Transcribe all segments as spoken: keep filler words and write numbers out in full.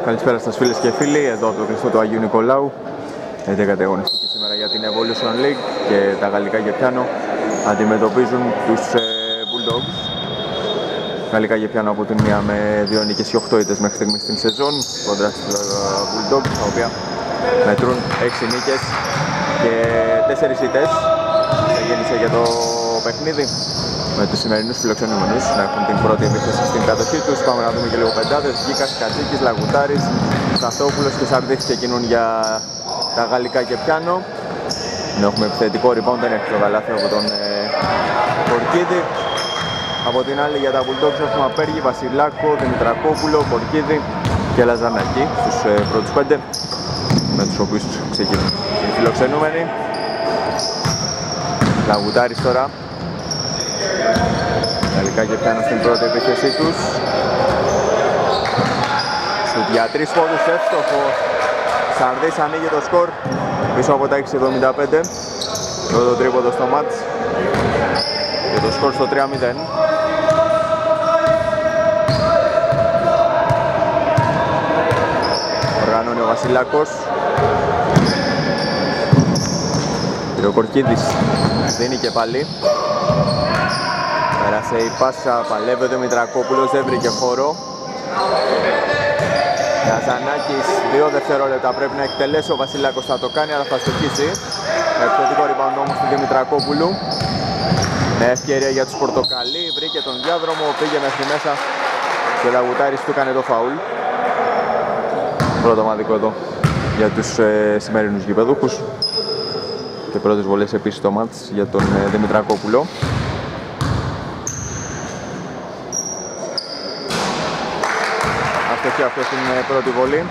Καλησπέρα σας φίλες και φίλοι, εδώ από το κλειστό του Αγίου Νικολάου. έντεκα αγωνιστική σήμερα για την Evolution League και τα γαλλικά γεπιάνο αντιμετωπίζουν τους ε, Bulldogs. Γαλλικά γεπιάνο από την μία με δύο νίκες και οκτώ ήττες μέχρι στιγμής στην σεζόν κόντρα στους Bulldogs, τα οποία μετρούν έξι νίκες και τέσσερις ήττες. Έγινε για το παιχνίδι με τους σημερινούς φιλοξενούμενους να έχουν την πρώτη επίθεση στην κατοχή τους. Πάμε να δούμε και λίγο πεντάδες. Γκίκας, Κατσίκης, Λαγουτάρης, Σταθόπουλος και Σαρδίς ξεκινούν για τα γαλλικά και πιάνο. Έχουμε επιθετικό rebound, δεν έχει το καλάθι από τον ε, Κορκίδη. Από την άλλη για τα Bulldogs έχουμε Απέργη, Βασιλάκο, Δημητρακόπουλο, Κορκίδη και Λαζανάκη στους ε, πρώτους πέντε, με τους οποίους ξεκινούν οι φιλοξενούμενοι. Λαγουτάρης τώρα. Γαλλικά και πιάνω στην πρώτη επίθεσή τους. Σουτ για τρεις πόντους, εύστοχο. Σαρδής ανοίγει το σκορ πίσω από τα έξι εβδομήντα πέντε. Το τρίποντο στο μάτς και το σκορ στο τρία μηδέν. Οργανώνει ο Βασιλάκος. Ο Κορκίδης δίνει και πάλι. Πέρασε η πάσα, παλεύει ο Δημητρακόπουλος, δεν βρήκε χώρο. Γιαζανάκης, δύο δευτερόλεπτα πρέπει να εκτελέσει, ο Βασιλάκος θα το κάνει, αλλά θα στοχίσει. Επιθετικό rebound όμως του Δημητρακόπουλου. Με ευκαιρία για τους Πορτοκαλί, βρήκε τον διάδρομο, πήγε μέχρι μέσα και ο Λαγουτάρης του έκανε το φάουλ. Πρώτο μαδικό εδώ για τους ε, σημερινούς γηπεδούχους. Και πρώτες βολές επίσης στο μάτς για τον ε, Δημητρακόπουλο. Αστοχή αυτό στην ε, πρώτη βολή.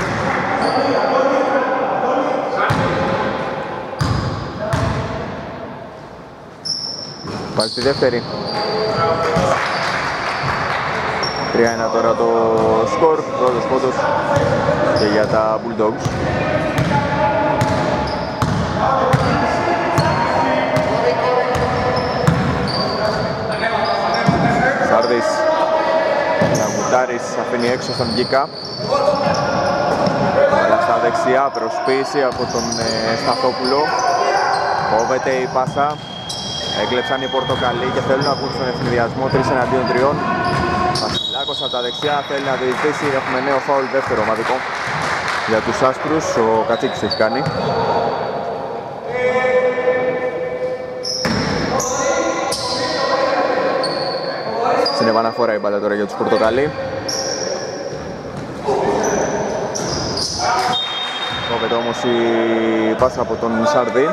Πάλι στη δεύτερη. τρία ένα τώρα το σκορ, πρώτος πόντος και για τα Bulldogs. Σαρδής, Λαγουτάρης αφήνει έξω στον Γκίκα. Αλλά στα δεξιά προσποίηση από τον ε, Σταθόπουλο. Κόβεται η πάσα. Έκλεψαν οι Πορτοκαλί και θέλουν να βγουν στον ευθυνδιασμό τρεις εναντίον τριών. Βασιλάκος από τα δεξιά θέλει να διεκτήσει. Έχουμε νέο φάουλ, δεύτερο ομαδικό για τους άσπρους. Ο Κατσίκης έχει κάνει. Στην επαναφορά η μπάλα τώρα για τους Πορτοκαλί. Κόβεται όμως η πάσα από τον Σαρδί.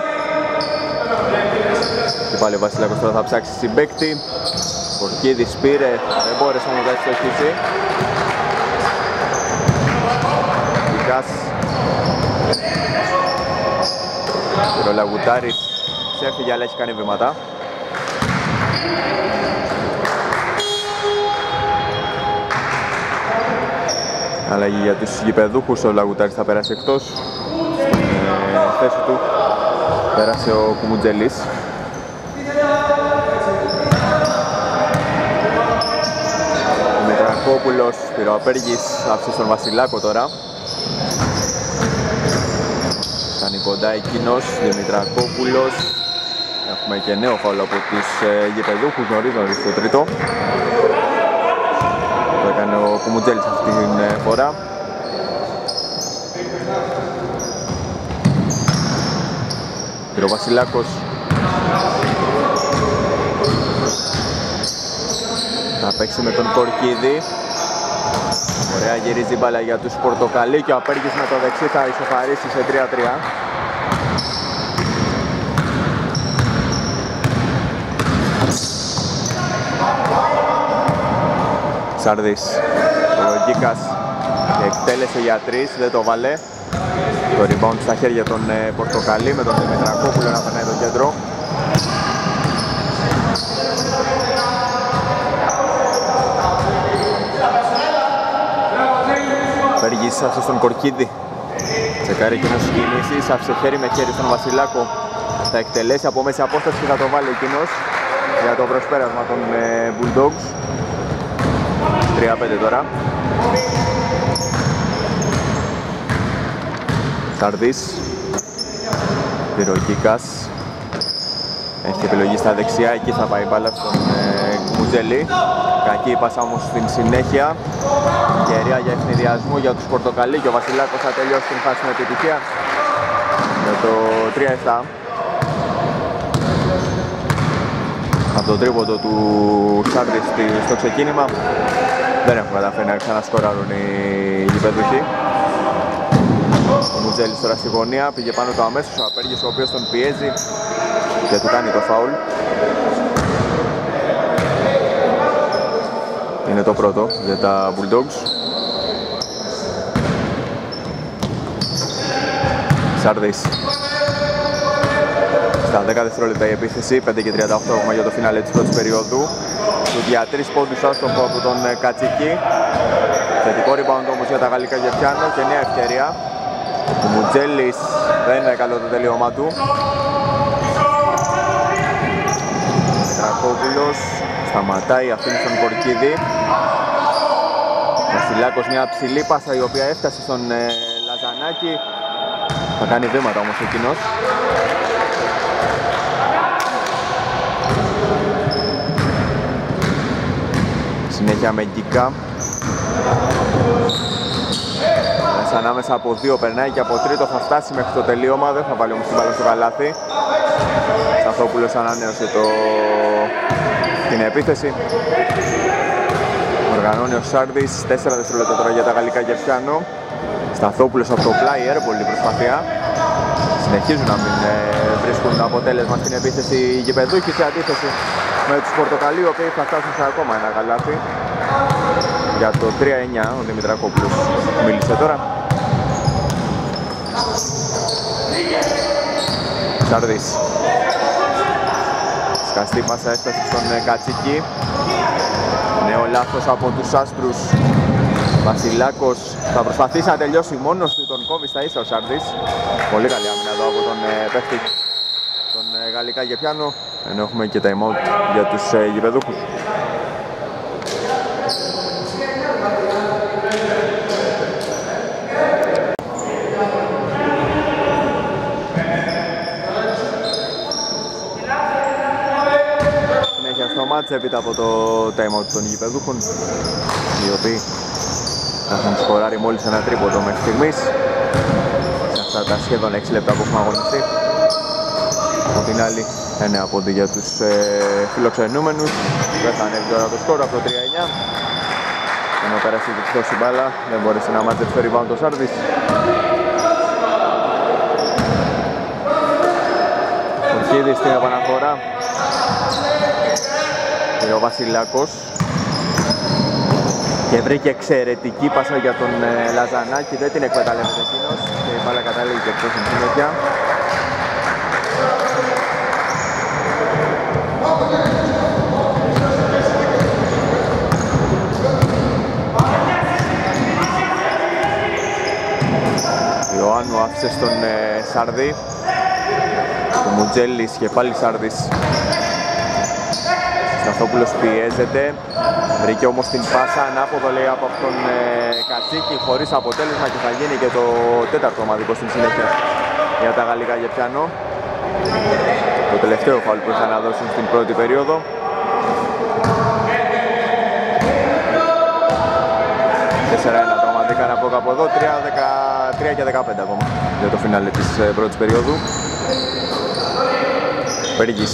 Και πάλι ο Βασιλάκος τώρα θα ψάξει συμπαίκτη. Κορκίδης πήρε, δεν μπόρεσε να τα ευστοχίσει. Γκίκας. Και ο Λαγουτάρης ξέφυγε αλλά έχει κάνει βήματα. Αλλαγή για τους γηπεδούχους, ο Λαγουτάρης θα περάσει εκτός. Στην ε, θέση του πέρασε ο Κουμουτζελής. Ο Μητρακόπουλος, Πυροαπέργης, άφησε στον Βασιλάκο τώρα. Κάνει κοντά εκείνος, Δημητρακόπουλος. Έχουμε και νέο φάουλ από τους ε, γηπεδούχους νωρίς νωρίς στο τρίτο. Το έκανε ο Κουμουτζέλης αυτή την φορά. Και ο Βασιλάκος θα παίξει με τον Κορκίδη. Ωραία, γυρίζει μπάλα για τους Πορτοκαλί και ο Απέργης με το δεξί θα ισοφαρίσει σε τρία τρία. Σαρδής, ο Γκίκας εκτέλεσε για τρεις, δεν το βάλε. Το rebound στα χέρια των ε, Πορτοκαλί με τον Δημητρακόπουλο να περνάει το κέντρο. Πέργης άφησε στον Κορκίδη. Τσεκάρει εκείνος κινήσεις, άφησε χέρι με χέρι στον Βασιλάκο. Θα εκτελέσει από μέση απόσταση και θα το βάλει εκείνος για το προσπέρασμα των ε, Bulldogs. τρία πέντε τώρα. Σάρδης. Πυροκίκας. Έχει επιλογή στα δεξιά, εκεί θα πάει η μπάλα στον ε, Κουμουτζέλη. Κακή πάσα όμως στην συνέχεια. Ευκαιρία για ευνηδιασμό για τους Πορτοκαλί και ο Βασιλάκος θα τελειώσει την φάση με επιτυχία με το τρία επτά. Από το τρίποντο του Σάρδη στο ξεκίνημα δεν έχουν καταφέρει να ξανασκοράρουν οι γηπεδούχοι. Ο Μουτζέλης τώρα στη γωνία, πήγε πάνω το αμέσως ο Απέργης, ο οποίος τον πιέζει και του κάνει το φάουλ. Είναι το πρώτο για τα Bulldogs. Σάρδης. Στα δέκα δευτερόλεπτα η επίθεση, πέντε και τριάντα οκτώ ακόμα για το φινάλε της πρώτης περίοδου. Του για τρεις πόντους άστοχο από τον Κατσίκη. Θετικό rebound όμως για τα γαλλικά Γερπιάνο και νέα ευκαιρία. Ο Μουτζέλης δεν είναι καλό το τελείωμα του. Τρακόπουλος σταματάει, αφήνει στον Κορκίδη. Βασιλάκος μια ψηλή πάσα η οποία έφτασε στον ε, Λαζανάκη. Θα κάνει βήματα όμως εκείνος. Συνέχεια με Γκίκα. Μέσα ανάμεσα από δύο περνάει και από τρίτο θα φτάσει μέχρι το τελείωμα. Δεν θα βάλει όμως την μπάλα στο καλάθι. Σταθόπουλος ανανέωσε το... την επίθεση. Οργανώνει ο Σάρδης, τέσσερα δευτερόλεπτα τώρα για τα γαλλικά Γερπιάνο. Σταθόπουλος από το πλάι, έρπολη προσπάθεια. Συνεχίζουν να μην ε, βρίσκουν αποτέλεσμα στην επίθεση οι γηπεδούχοι, σε αντίθεση με τους Πορτοκαλί, οι οποίοι θα φτάσουν σε ακόμα ένα καλάθι. Για το τρία εννιά ο Δημητρακόπουλος μίλησε τώρα. Σάρδης. Σκαστή πάσα έφτασε στον Κατσίκη. Νέο λάθος από τους άσπρους. Βασιλάκος θα προσπαθήσει να τελειώσει μόνος του, τον κόβει στα ίσα ο Σάρδης. Πολύ καλή άμυνα εδώ από τον ε, παίχτη τον ε, γαλλικά Γερπιάνο. Ενώ έχουμε και time out για τους ε, γηπεδούχους. Συνέχεια στο μάτς έπειτα από το time out των γηπεδούχων, οι οποίοι έχουν σκοράρει μόλις ένα τρίποντο μέχρι στιγμής σε αυτά τα σχεδόν έξι λεπτά που έχουμε αγωνιστεί. Από την άλλη, ένα πόντι για τους ε, φιλοξενούμενους. Δεν θα ανέβει τώρα το σκορ από το τρία εννιά. Ενώ πέρασε και εκτός η μπάλα, δεν μπόρεσε να μάτζεψει το rebound ο Σάρδης. Ορχίδης στην επαναφορά. Και ο Βασιλάκος. Και βρήκε εξαιρετική πάσα για τον ε, Λαζανάκη, δεν την εκμεταλλεύεται εκείνος και η μπάλα καταλήγει και εκτός στην συνέχεια. Ιωάννου άφησε στον ε, Σάρδη. Ο Μουτζέλης και πάλι Σάρδης. Σταθόπουλος πιέζεται. Βρήκε όμως την πάσα ανάποδο, λέει, από τον ε, Κατσίκη χωρίς αποτέλεσμα και θα γίνει και το τέταρτο ομαδικό στην συνέχεια για τα γαλλικά Γερπιάνο. Το τελευταίο φάουλ που είχαν να δώσουν στην πρώτη περίοδο. τέσσερα ένα το ομαδίκαν από κάπου εδώ, τρία και δεκαπέντε ακόμα για το φινάλε της ε, πρώτης περίοδου. Πέργης.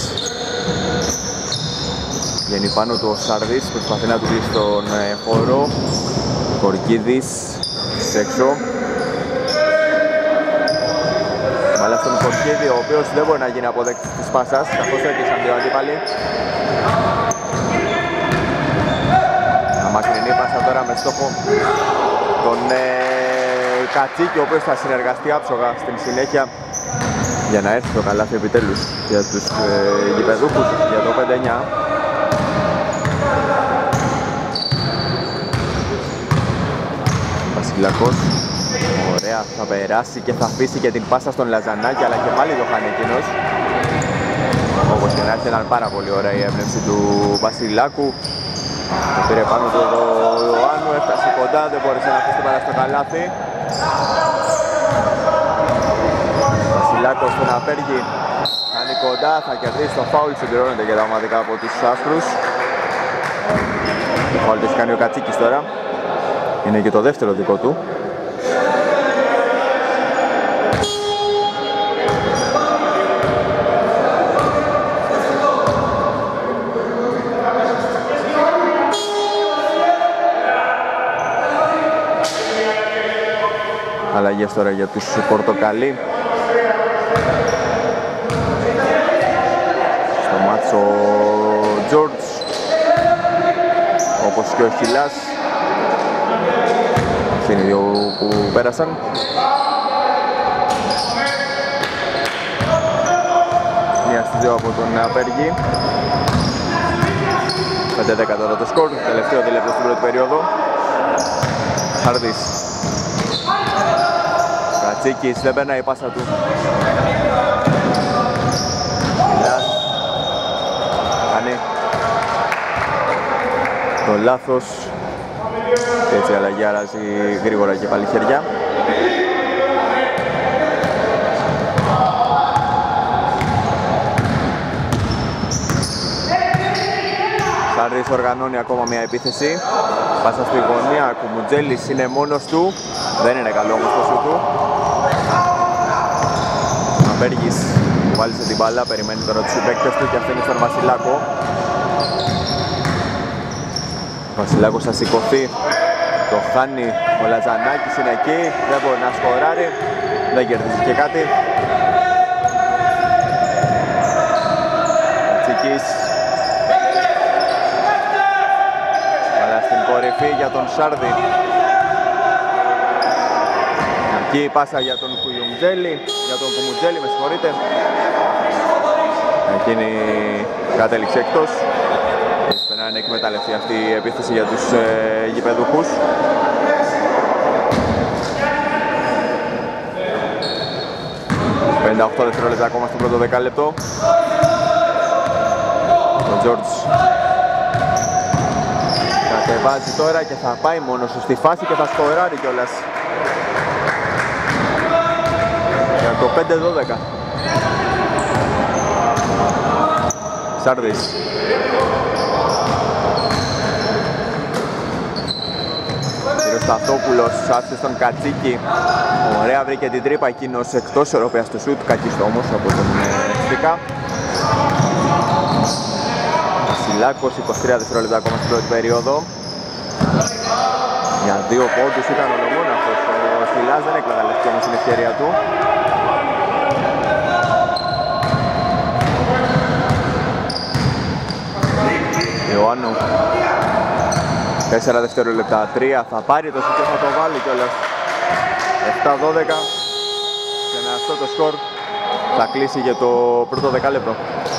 Βγαίνει πάνω του ο Σάρδης, προσπαθεί να του δει στον ε, χώρο. Κορκίδης έξω. Μάλα στον Κορκίδη, ο οποίος δεν μπορεί να γίνει αποδέκτης της πάσας, καθώς έκλεισαν δύο αντίπαλοι. Μια μακρινή πάσα τώρα με στόχο τον ε, Κατσίκη, ο οποίος θα συνεργαστεί άψογα στην συνέχεια για να έρθει το καλάθι επιτέλους για τους ε, γηπεδούχους για το πέντε εννιά. Βασιλάκος, ωραία, θα περάσει και θα αφήσει και την πάσα στον Λαζανάκη, αλλά και πάλι το χάνει εκείνος. Όπως και να έρθει, ήταν πάρα πολύ ωραία η έμπνευση του Βασιλάκου. Το πήρε πάνω του ο Ιωάννου, έφτασε κοντά, δεν μπόρεσε να αφήσει την μπάλα στο καλάθι. Βασιλάκος στον απέργει. Κάνει κοντά, θα κερδίσει το φάουλ, συμπληρώνεται και τα ομαδικά από τους άσπρους. Το φάουλ το έχει κάνει ο Κατσίκης τώρα. Είναι και το δεύτερο δικό του. Αλλαγές τώρα για τους πορτοκαλί. Στο μάτσο Τζόρτζ, όπως και ο Χιλάς. Είναι οι δύο που πέρασαν. Μία στις δύο από τον Απέργη. πέντε δέκα τώρα το σκορ, τελευταίο δίλεπτο στην πρώτη περίοδο. Χάρδης. Κατσίκης, δεν περνάει η πάσα του. Χιλάς. Κάνει το λάθος. Και έτσι η αλλαγή αλλάζει γρήγορα και πάλι χέρια. Σάρδης οργανώνει ακόμα μια επίθεση. Πάσα στη γωνία, Κουμουτζέλης είναι μόνος του. Δεν είναι καλό όμως το σου του. Απέργης βάλισε την μπάλα, περιμένει τώρα τους συμπαίκτες του και αφήνει στον Βασιλάκο. Ο Βασιλάκος θα σηκωθεί. Το χάνει, ο Λατζανάκης είναι εκεί, δεν μπορεί να σκοράρει, δεν κερδίζει και κάτι. Κατσίκης. Αλλά στην κορυφή για τον Σάρδη. Εκεί η πάσα για τον Κουιουμτζέλη, για τον Κουμουτζέλη, με συγχωρείτε. Εκείνη κατέληξε εκτός. Να είναι εκμεταλλευτεί αυτή η επίθεση για τους ε, γηπεδούχους. πενήντα οκτώ δευτερόλεπτα ακόμα στο πρώτο δεκάλεπτο. Ο Τζόρτζ κατεβάζει τώρα και θα πάει μόνος του στη φάση και θα σκοράρει κιόλας. Για το πέντε δώδεκα. Σάρδης. Σταθόπουλος άφησε στον Κατσίκη. Ωραία, βρήκε την τρύπα εκείνος εκτός Ευρωπαίας του σουτ. Κακίστο όμως από τον Στίκα. Βασιλάκος, είκοσι τρία δευτερόλεπτα ακόμα στην πρώτη περίοδο. Για δύο πόντους ήταν ολομόναχος. Ο Χιλάς δεν εκμεταλλεύτηκε όμως την ευκαιρία του. Ιωάννου. τέσσερα δευτερόλεπτα, τρία θα πάρει το σουτ και θα το βάλει κιόλας. επτά δώδεκα και με αυτό το σκορ θα κλείσει για το πρώτο δεκάλεπτο.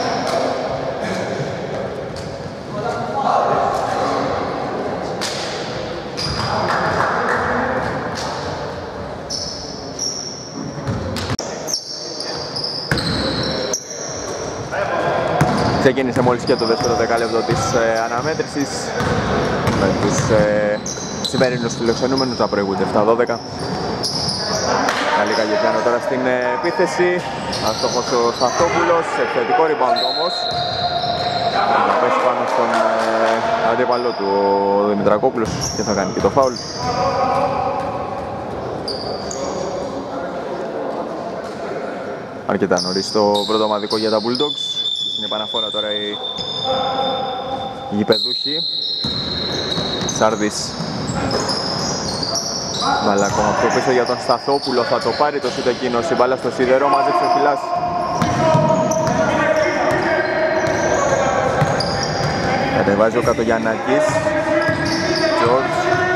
Ξεκίνησε μόλις και το δεύτερο δεκάλεπτο της ε, αναμέτρησης με τους ε, σημερινούς φιλοξενούμενους να προηγούνται επτά δώδεκα. Καλή Καγιετιάνο τώρα στην ε, επίθεση. Αστόχος ο Σταθόπουλος, επιθετικό rebound όμως. Θα πέσει πάνω στον ε, αντίπαλό του ο Δημητρακόπουλος και θα κάνει και το φάουλ. Αρκετά νωρίς το πρώτο ομαδικό για τα Bulldogs. Στην επαναφορά τώρα οι, οι γηπεδούχοι. Σάρδης. Μπάλα ακόμα πιο πίσω για τον Σταθόπουλο, θα το πάρει το σούτ εκείνος, η μπάλα στο σίδερο, μάζεψε ο Χιλάς. Κατεβάζει ο Κατογιαννάκης. Τζορτζ.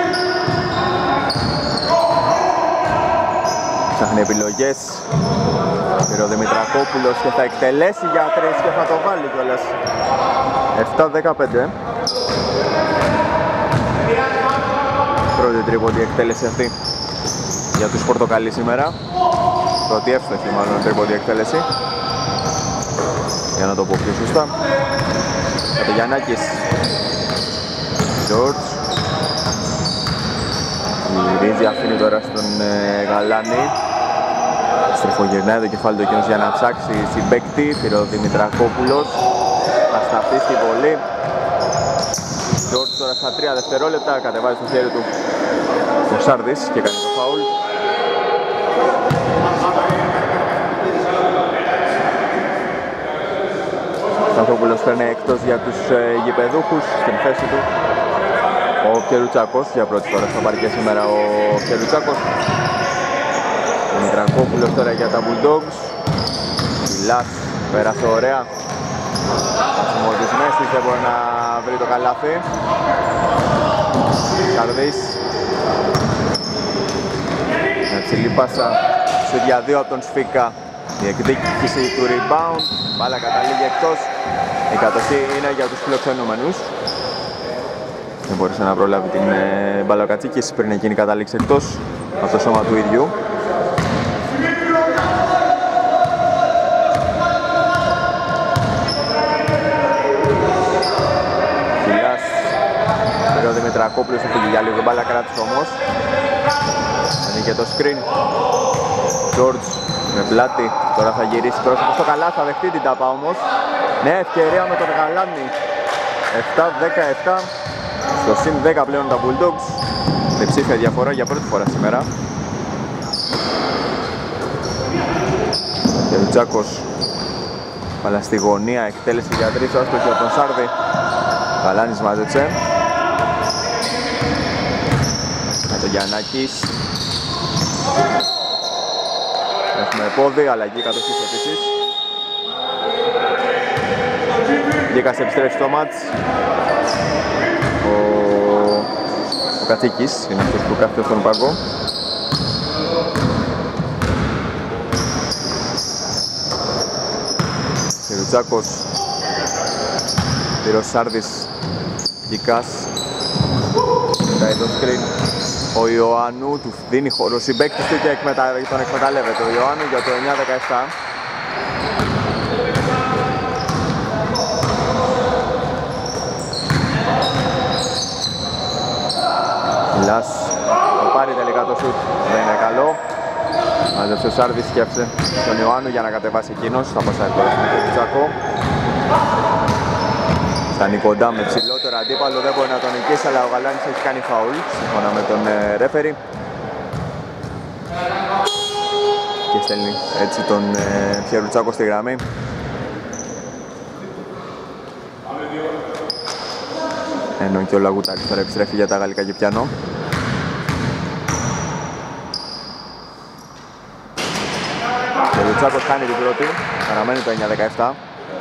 Ψάχνει επιλογές. Πήρε ο Δημητρακόπουλος και θα εκτελέσει για τρεις και θα το βάλει κιόλας. επτά δεκαπέντε. Πρώτη τρίποντη εκτέλεση αυτή για τους Πορτοκαλί σήμερα. Πρώτη εύστοχη μάλλον τρίποντη εκτέλεση. Για να το πω πιο σωστά. Κατογιαννάκης. Τζορτζ. Γυρίζει, αφήνει τώρα στον ε, Γαλάνη. Στριφογυρνάει το κεφάλι του εκείνος για να ψάξει συμπαίκτη. Πήρε ο Δημητρακόπουλος. Θα σταθεί στη βολή. Τζόρτζ τώρα στα τρία δευτερόλεπτα. Κατεβάζει το χέρι του ο Σάρδης και κάνει το φάουλ. Ο Σταθόπουλος παίρνει εκτός για τους ε, γηπεδούχους στην θέση του. Ο Κερουτσάκος, για πρώτη φορά στο παρκέ σήμερα ο Κερουτσάκος. Ο Μητρακόπουλος τώρα για τα Bulldogs. Λάς πέρασε ωραία. Πασμό της μέσης, δεν μπορεί να βρει το καλάθι. Σαρδής. Μια ψηλή πάσα σε για δύο από τον Σφίκα. Η εκδίκηση του rebound. Μπάλα καταλήγει εκτός. Η κατοχή είναι για τους φιλοξενούμενους. Δεν μπορούσε να προλάβει την ε, μπάλα ο Κατσίκης πριν εκείνη καταλήξει εκτός από το σώμα του ίδιου. Φιλιάς, πήρε ο Δημητρακόπουλος, έφυγε για λίγο μπάλα, κράτησε όμως. Ανοίγει το screen. Τζόρτζ με πλάτη, τώρα θα γυρίσει πρόσωπο στο καλά, θα δεχτεί την τάπα όμως. Ναι, ευκαιρία με τον Γαλάνη. επτά δεκαεπτά. Στο συν δέκα πλέον τα Bulldogs. Διψήφια διαφορά για πρώτη φορά σήμερα. Κερουτσάκος. Παλά στη γωνία, εκτέλεση για τρεις, άστοχη από τον Σάρδη. Γαλάνης μάζεψε. Με τον Γιαννάκης. Έχουμε πόδι, αλλαγή κατοχής επίσης. Γκίκας επιστρέφει στο μάτς. Ο, ο Κατσίκης είναι αυτός που κάθεται στον πάγκο. Κερουτσάκος. Πήρε ο Σάρδης. Γκίκας. Κοιτάει το screen. Ο Ιωάννου του δίνει χώρο συμπαίκτης του και εκμετα... τον εκμεταλλεύεται ο Ιωάννου για το εννιά δεκαεπτά. Λάς, το πάρει τελικά το σουτ, δεν είναι καλό. Μάζεψε ο Σάρδης, σκέφτεται τον Ιωάννου για να κατεβάσει εκείνος. Θα πασάει τώρα στον Κερουτσάκο. Φτάνει κοντά με ψηλότερο αντίπαλο, δεν μπορεί να τον νικήσει, αλλά ο Γαλάνης έχει κάνει φαουλ, σύμφωνα με τον ε, ρέφερι. Και στέλνει έτσι τον ε, Κερουτσάκο στη γραμμή. Ενώ και ο Λαγουτάκης τώρα επιστρέφει για τα γαλλικά και πιάνο. Κερουτσάκος κάνει την πρώτη, παραμένει το εννιά δεκαεπτά.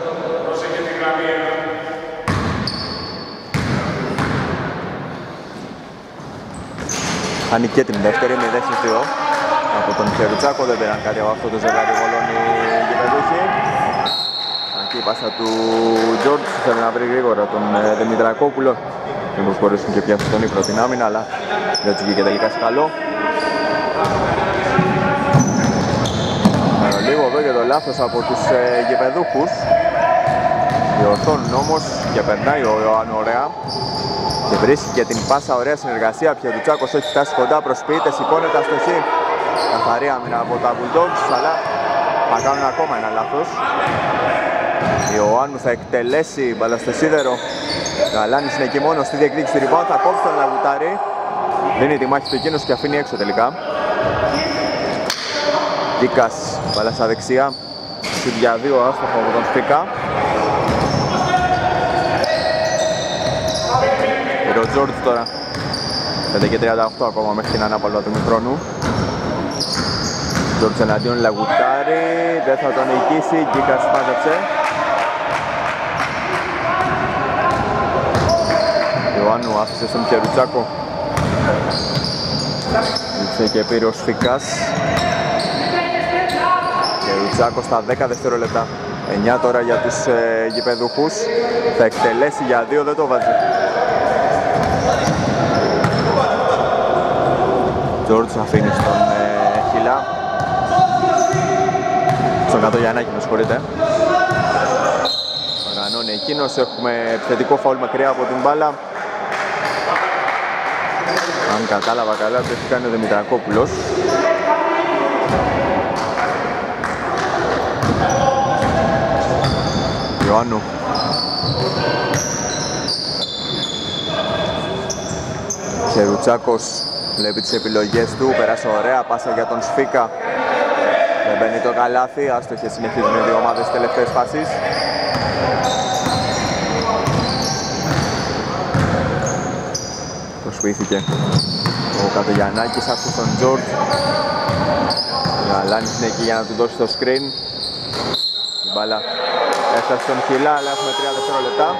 Χάνει και την δεύτερη, μηδέν στις δύο από τον Κερουτσάκο, δεν πήραν κάτι από αυτό το ζευγάρι γολών οι γηπεδούχοι. Εκεί η πάσα του Τζόρτζ θέλει να βρει γρήγορα τον Δημητρακόπουλο. Δεν μπορούσαν και πιάσουν τον ύπνο την άμυνα, αλλά δεν τους βγήκε τελικά σε καλό. Λίγο εδώ και το λάθος από τους ε, γηπεδούχους. Διορθώνουν όμως και περνάει ο Ιωάννου ωραία. Και βρίσκει και την πάσα, ωραία συνεργασία. Πιερουτσάκος έχει φτάσει κοντά, προσποιείται, σηκώνεται αστοχή. Καθαρή άμυνα από τα Bulldogs, αλλά θα κάνουν ακόμα ένα λάθος. Ιωάννου θα εκτελέσει μπάλα στο σίδερο. Γαλάνης είναι εκεί μόνος στη διεκδίκηση του rebound, θα κόψει τον Λαγουτάρη. Δίνει τη μάχη του εκείνος και αφήνει έξω τελικά. Γκίκας, μπάλα στα δεξιά. Σουτ για δύο, άστοχο από τον Σπίκα. Και ο Τζόρτζ τώρα. πέντε και τριάντα οκτώ ακόμα μέχρι την ανάπαλμα του μικρόνου. Τζόρτζ εναντίον Λαγουτάρη, δεν θα τον νικήσει, Γκίκας μάζεψε. Ιωάννου άφησε στον Κερουτσάκο. Ήρθε και πήρε ο Σφίκας. Κερουτσάκο στα δέκα δευτερόλεπτα. εννιά τώρα για τους ε, γηπεδούχους. Θα εκτελέσει για δύο, δεν το βάζει. Τζόρτζ αφήνει στον ε, Χιλά. Στον κάτω Γιαννάκη, με συγχωρείτε. Οργανώνει εκείνος, έχουμε επιθετικό φαουλ μακριά από την μπάλα. Αν κατάλαβα καλά, το έχει κάνει ο Δημητρακόπουλος. Ιωάννου. Κερουτσάκος βλέπει τις επιλογές του, πέρασε ωραία, πάσα για τον Σφίκα. Δεν μπαίνει το καλάθι, άστοχες συνεχίζουν οι δύο ομάδες στις τελευταίες φάσεις. Προσποιήθηκε ο Κατογιαννάκης, άστος στον Τζορτ. Γαλάνης είναι εκεί για να του δώσει το screen. Η μπάλα έφτασε στον Χιλά, αλλά έχουμε τρία δευτερόλεπτα.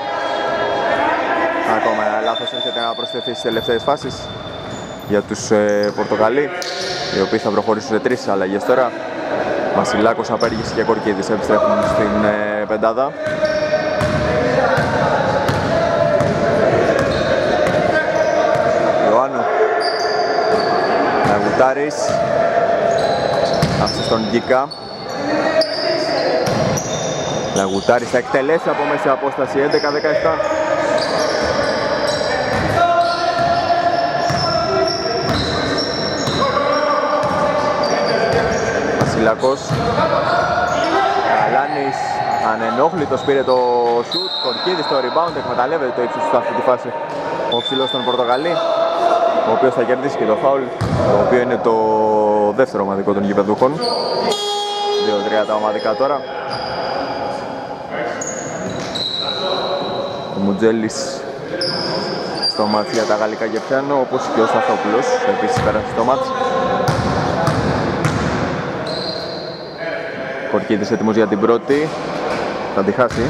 Ακόμα ένα λάθος έρχεται να προσθεθεί στις τελευταίες φάσεις για τους ε, Πορτοκαλί, οι οποίοι θα προχωρήσουν σε τρεις αλλαγές τώρα. Βασιλάκος, Απέργης και Κορκίδης επιστρέφουν στην ε, πεντάδα. Ιωάννου, Λαγουτάρης, άφησε στον Γκίκα. Λαγουτάρης θα εκτελέσει από μέση απόσταση έντεκα δεκαεπτά. Βασιλάκος, Καλάνης, ανενόχλητος πήρε το σουτ. Κορκίδης το rebound, εκμεταλλεύεται το ύψος του αυτή τη φάση ο ψηλός των Πορτοκαλί, ο οποίος θα κερδίσει και το φάουλ, το οποίο είναι το δεύτερο ομαδικό των γηπεδούχων. δύο τρία τα ομαδικά τώρα. Ο Μουτζέλης στο μάτς για τα γαλλικά Γεπιάνο, όπως και ο Σταθόπουλος επίσης πέρασε στο μάτς. Κορκίδης έτοιμος για την πρώτη, θα τη χάσει.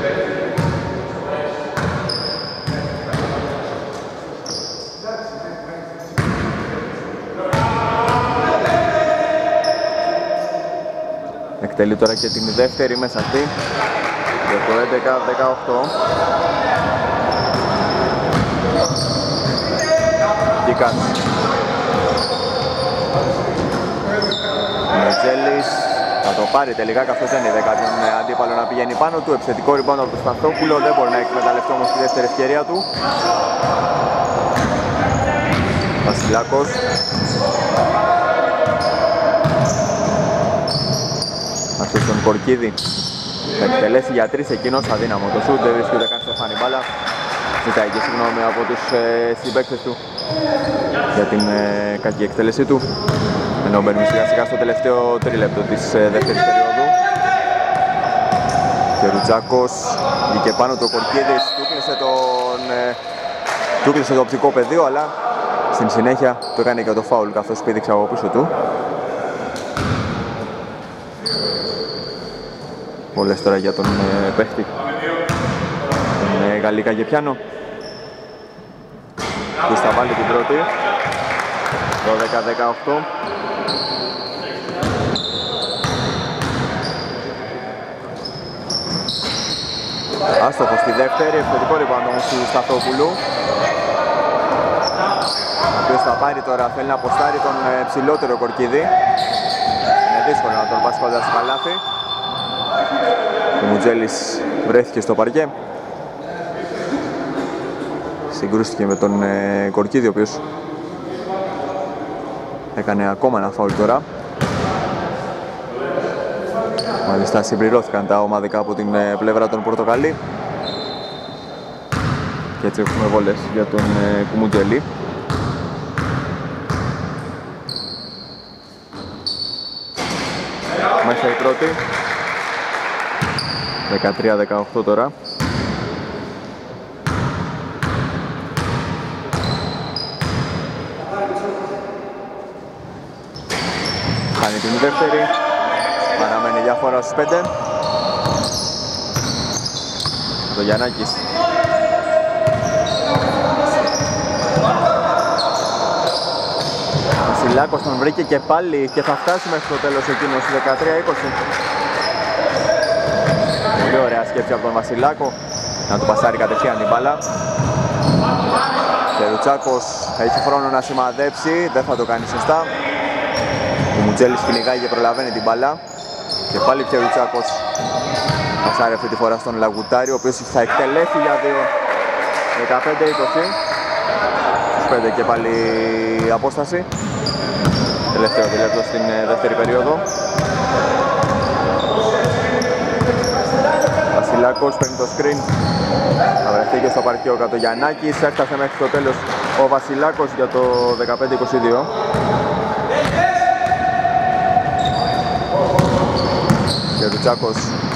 Εκτελεί τώρα και την δεύτερη μέσα αυτή για το έντεκα δεκαοκτώ. Κίκας, Μετζέλης θα το πάρει τελικά, καθώς δεν είδε κάποιον αντίπαλο να πηγαίνει πάνω του. Επιθετικό rebound από τον Σταθόπουλο, δεν μπορεί να εκμεταλλευτεί όμως τη δεύτερη ευκαιρία του. Βασιλάκος, αυτός τον Κορκίδη θα εκτελέσει για τρεις, εκείνος αδύναμο το σουτ, δεν βρίσκεται καν στο φάνη μπάλα. Ζητάει και συγγνώμη από τους ε, συμπαίκτες του για την ε, κακή εκτέλεσή του, ενώ μπαίνουμε σιγά σιγά στο τελευταίο τρίλεπτο της ε, δεύτερης περίοδου. Κερουτσάκος βγήκε πάνω το Κορκίδης, του κλείσε, τον, ε, του κλείσε το οπτικό πεδίο, αλλά στην συνέχεια το έκανε και το φάουλ, καθώς πήδηξε από πίσω του. Πολλές τώρα για τον ε, παίχτη, τον ε, Γαλλικά Γεπιάνο, που θα βάλει την πρώτη, δώδεκα δεκαοκτώ. Άστοχος στη δεύτερη, επιθετικό rebound όμως του Σταθόπουλου, ο οποίος θα πάρει τώρα, θέλει να αποστάρει τον ε, ψηλότερο Κορκίδη. Είναι δύσκολο να τον πάσει κοντά στο καλάθι. Ο Μουτζέλης βρέθηκε στο παρκέ, συγκρούστηκε με τον ε, Κορκίδη, ο οποίος έκανε ακόμα ένα φάουλ τώρα. Μάλιστα συμπληρώθηκαν τα ομαδικά από την ε, πλευρά των Πορτοκαλί και έτσι έχουμε βόλες για τον ε, Κουμουτζέλη. Μέσα η πρώτη, δεκατρία δεκαοκτώ τώρα. Κάνει την δεύτερη, παραμένει διαφορά στους πέντε. Το Γιαννάκης. Ο Βασιλάκος τον βρήκε και πάλι και θα φτάσει μέχρι το τέλος εκείνος, δεκατρία είκοσι. Πολύ ωραία σκέψη από τον Βασιλάκο, να του πασάρει κατευθείαν την μπάλα. Κερουτσάκος έχει χρόνο να σημαδέψει, δεν θα το κάνει σωστά. Ο Μουτζέλης κυνηγάει και προλαβαίνει την μπάλα. Και πάλι Κερουτσάκος πασάρει αυτή τη φορά στον Λαγουτάρη, ο οποίος θα εκτελέσει για δύο, δεκαπέντε είκοσι. Στους πέντε και πάλι η απόσταση. Τελευταίο δίλεπτο στην δεύτερη περίοδο. Βασιλάκος παίρνει το screen. Θα βρεθεί και στο παρκείο κάτω Γιαννάκης. Έφτασε μέχρι το τέλος ο Βασιλάκος για το δεκαπέντε είκοσι δύο. Και ο Ρουτσάκος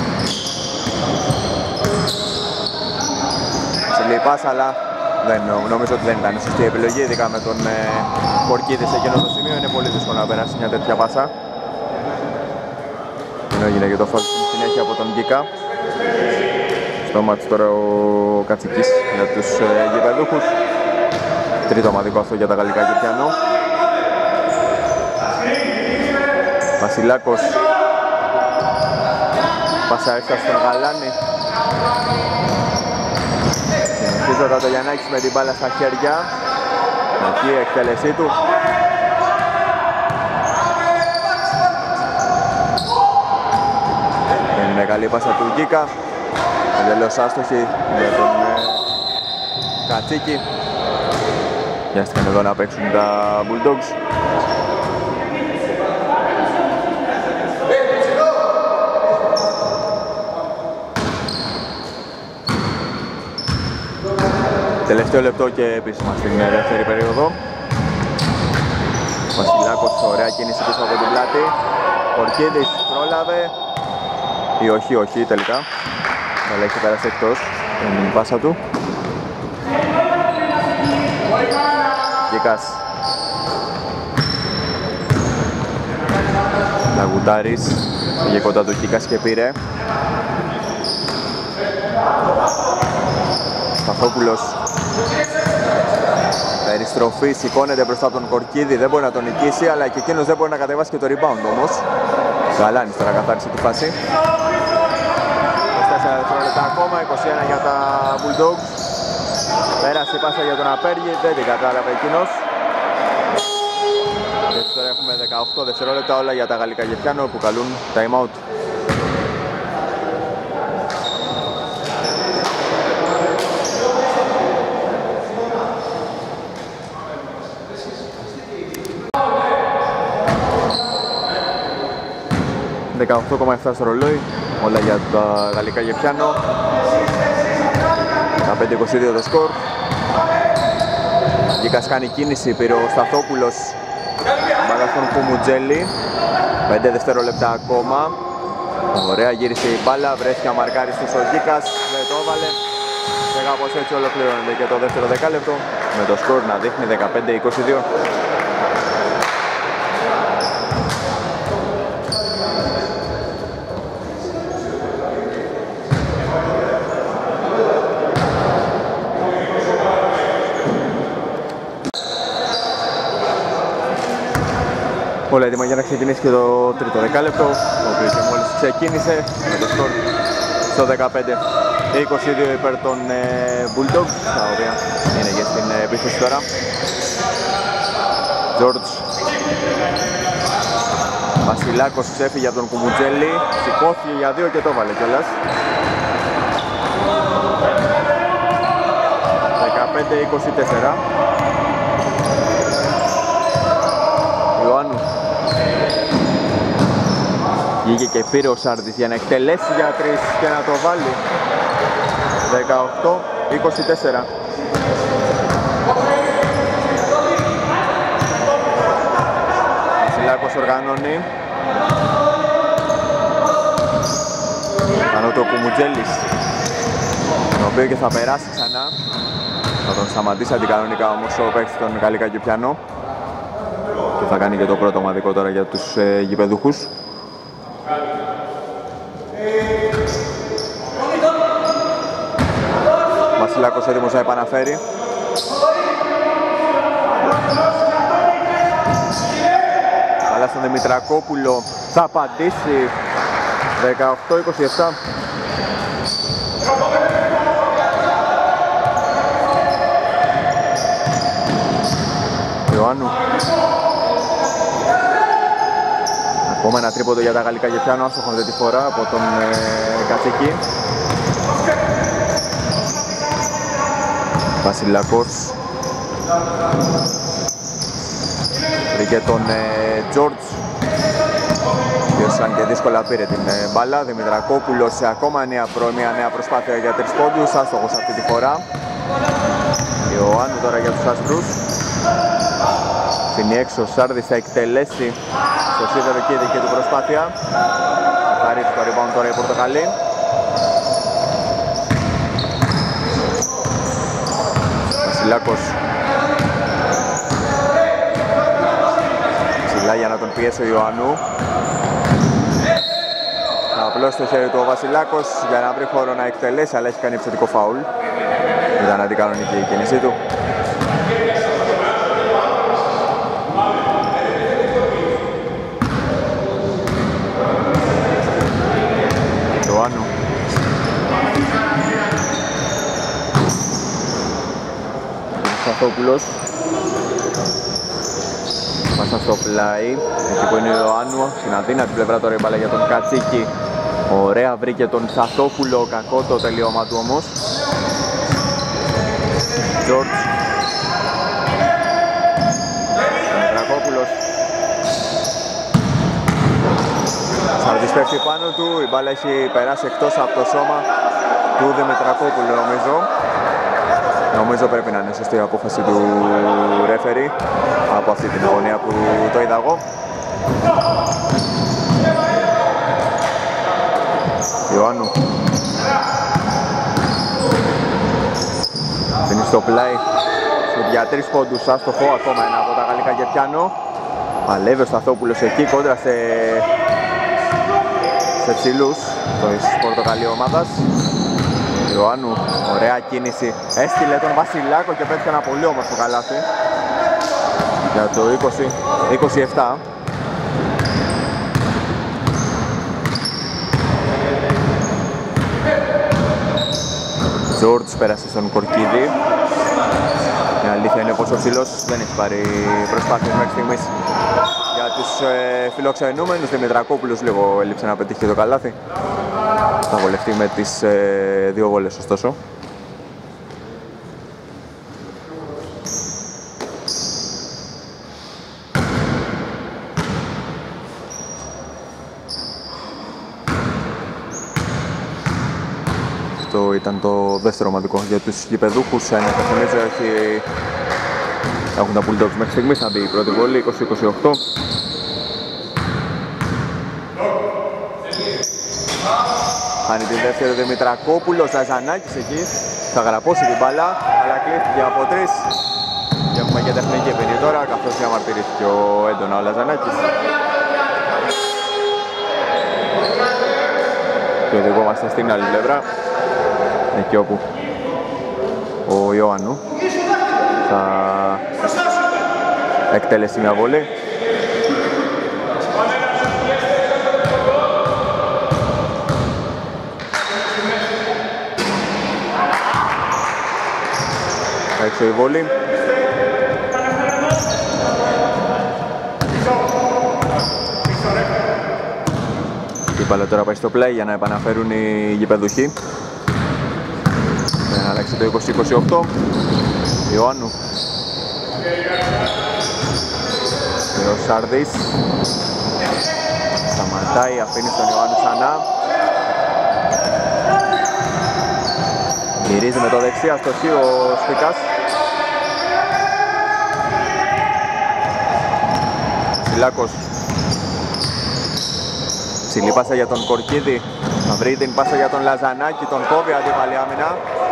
ψηλή πάσα, αλλά δεν, νομίζω ότι δεν ήταν σωστή επιλογή, ειδικά με τον ε, Κορκίδη σε εκείνο το σημείο. Είναι πολύ δύσκολο να περάσει μια τέτοια πάσα. Ενώ έγινε και το φάουλ στην συνέχεια από τον Γκίκα. Στο μάτς τώρα ο Κατσικής για τους ε, γηπεδούχους. Τρίτο ομαδικό αυτό για τα γαλλικά Κυπριανό. Βασιλάκος. Πάσα έξω στον Γαλάνη. Συνεχίζοντα το Γιαννάκης με την μπάλα στα χέρια. Εκεί η εκτέλεσή του. Δεν είναι καλή πάσα του Γκίκα. Εντελώς άστοχη για τον ε, Κατσίκη. Βιάστηκαν εδώ να παίξουν τα Bulldogs. Τελευταίο λεπτό και επίσημα στην δεύτερη περίοδο. Βασιλάκος, ωραία κίνηση πίσω από την πλάτη. Κορκίδης πρόλαβε ή όχι, όχι τελικά. Αλλά έχει πέρασει εκτός την πάσα του. Γκίκας. Λαγουτάρης. Πήγε κοντά του Γκίκας και πήρε. Σταθόπουλος. Περιστροφή, σηκώνεται μπροστά τον Κορκίδη, δεν μπορεί να τον νικήσει, αλλά και εκείνος δεν μπορεί να κατεβάσει και το rebound όμως. Γαλάνης τώρα καθάρισε τη φάση. είκοσι τέσσερα δευτερόλεπτα ακόμα, είκοσι ένα για τα Bulldogs. Πέρασε η πάσα για τον Απέργη, δεν την κατάλαβε εκείνος. Και τώρα έχουμε δεκαοκτώ δευτερόλεπτα όλα για τα γαλλικά Γεφιάνο που καλούν time out. δεκαοκτώ κόμμα επτά στο ρολόι, όλα για τα γαλλικά Γεφιάνο. δεκαπέντε είκοσι δύο το σκορ. Γκίκας κάνει κίνηση, πήρε ο Σταθόπουλος μπάλα στον Κουμουτζέλη. πέντε δευτερόλεπτα ακόμα. Ωραία, γύρισε η μπάλα, βρέθηκε αμαρκάριστος ο Γκίκας, δεν το έβαλε. Και κάπως έτσι ολοκληρώνεται και το δεύτερο δεκάλεπτο με το σκορ να δείχνει δεκαπέντε είκοσι δύο. Όλα έτοιμα για να ξεκινήσει και το τρίτο δεκάλεπτο, το οποίο και μόλις ξεκίνησε με το σκορ στο δεκαπέντε είκοσι δύο υπέρ των ε, Bulldogs, τα οποία είναι και στην ε, επίθεση τώρα. Τζόρτζ. Βασιλάκος ξέφυγε από τον Κουμουτζέλη, σηκώθηκε για δύο και το έβαλε κιόλας. δεκαπέντε είκοσι τέσσερα. Ιωάννου. Βγήκε και πήρε ο Σάρδης για να εκτελέσει για τρεις και να το βάλει. δεκαοκτώ είκοσι τέσσερα. Βασιλάκος οργανώνει. Πάνω το Κουμουτζέλης, τον οποίο και θα περάσει ξανά. Θα τον σταματήσει αντικανονικά όμως ο παίκτης των γαλλικά Κυπριανό. Και θα κάνει και το πρώτο ομαδικό τώρα για τους ε, γηπεδούχους. Βασιλάκος έτοιμος να επαναφέρει. Αλλά στον Δημητρακόπουλο θα απαντήσει. δεκαοκτώ είκοσι επτά. Ιωάννου. Ακόμα ένα τρίποντο για τα γαλλικά Γεφιάνο, άστοχο αυτή τη φορά από τον ε, Κατσίκη. Βασιλάκος. Βρήκε τον Τζόρτζ, ο οποίος αν και δύσκολα πήρε την μπάλα. Δημητρακόπουλος σε ακόμα νέα προ, μια νέα προσπάθεια για τρεις πόντους, άστοχος αυτή τη φορά. Ιωάννου τώρα για τους άσπρους. Φινεί έξω, ο Σάρδης θα εκτελέσει στο σίδερο και η δική του προσπάθεια. Θα ρίξει το rebound τώρα η Πορτοκαλί. Βασιλάκος ψηλά για να τον πιέσει ο Ιωάννου. Θα απλώσει το χέρι του ο Βασιλάκος για να βρει χώρο να εκτελέσει, αλλά έχει κάνει επιθετικό φάουλ. Ήταν αντικανονική η κίνησή του. Ιωάννου. Σαθόπουλος. Πάσα στο πλάι, εκεί που είναι ο Ιωάννου, στην αδύνατη πλευρά τώρα η μπάλα για τον Κατσίκη. Ωραία, βρήκε τον Σαθόπουλο, κακό το τελείωμα του όμως. Τζόρτς. Δημητρακόπουλος. Σαρδής πέφτει πάνω του, η μπάλα έχει περάσει εκτός από το σώμα του Δημητρακόπουλου νομίζω. Νομίζω πρέπει να είναι σωστή η απόφαση του ρέφερι από αυτή την αγωνία που το είδα εγώ. Ιωάννου. Δίνει στο πλάι για τρεις πόντους, άστοχο ακόμα ένα από τα γαλλικά Γερπιάνο. Παλεύει ο Σταθόπουλος εκεί κόντρα σε, σε ψηλούς της Πορτοκαλί ομάδας. Ιωάννου, ωραία κίνηση, έστειλε τον Βασιλάκο και πέτυχε ένα πολύ όμορφο καλάθι για το είκοσι είκοσι επτά. Τζόρτς πέρασε στον Κορκίδη. Η αλήθεια είναι πως ο ψηλός δεν έχει πάρει προσπάθειες μέχρι στιγμής για τους ε, φιλοξενούμενους. Δημητρακόπουλος λίγο έλειψε να πετύχει το καλάθι. Θα βολευτεί με τις ε, δύο βόλες ωστόσο. Αυτό ήταν το δεύτερο ομαδικό για τους γηπεδούχους. Ένα καθημερινό έχει... έχουν τα Bulldogs μέχρι στιγμής να μπει η πρώτη βόλη, είκοσι είκοσι οκτώ. Χάνει την δεύτερη ο Δημητρακόπουλος, Ζαζανάκης εκεί, θα γραπώσει την μπάλα, αλλά κλείθηκε από τρεις. Και έχουμε και τεχνική ποινή τώρα, καθώς διαμαρτυρήθηκε ο έντονα ο Λαζανάκης. Και οδηγόμαστε στην άλλη πλευρά, εκεί όπου ο Ιωάννου θα εκτελέσει μια βολή. Έξω η βόλη. Η μπάλα τώρα πάει στο play για να επαναφέρουν οι γηπεδούχοι. Να αλλάξει το είκοσι είκοσι οκτώ. Ιωάννου. Και ο Σάρδης σταματάει, αφήνει στον Ιωάννου ξανά. Γυρίζει με το δεξί, αστοχή ο Σπίκας. Βασιλάκος. Ψηλή πάσα για τον Κορκίδη. Θα βρει την πάσα για τον Λαζανάκη, τον κόβει αντίπαλη άμυνα.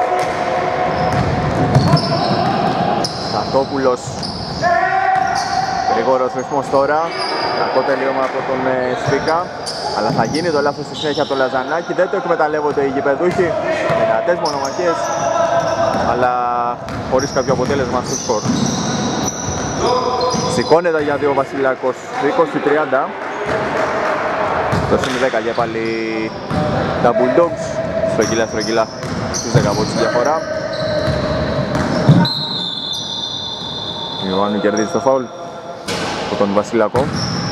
Σαθόπουλος. Γρήγορος ρυθμός τώρα. Κακό τελείωμα από τον Σπίκα. Αλλά θα γίνει το λάθος στη συνέχεια από τον Λαζανάκη. Δεν το εκμεταλλεύονται οι γηπεδούχοι. Δυνατές μονομαχίες, αλλά χωρίς κάποιο αποτέλεσμα στο σκορ. Σηκώνεται για δύο ο Βασιλάκος, είκοσι τριάντα. Το συν δέκα για πάλι τα Bulldogs. Στρογγυλά, στρογγυλά στους δέκα πόντους διαφορά. Ιωάννου κερδίζει το φάουλ από τον Βασιλάκο.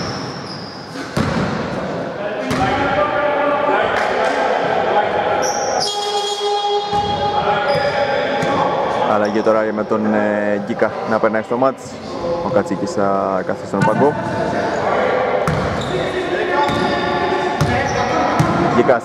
Αλλαγή τώρα με τον ε, Γκίκα να περνάει στο μάτς. Ο Κατσίκης θα κάθεται στον πάγκο. Γκίκας.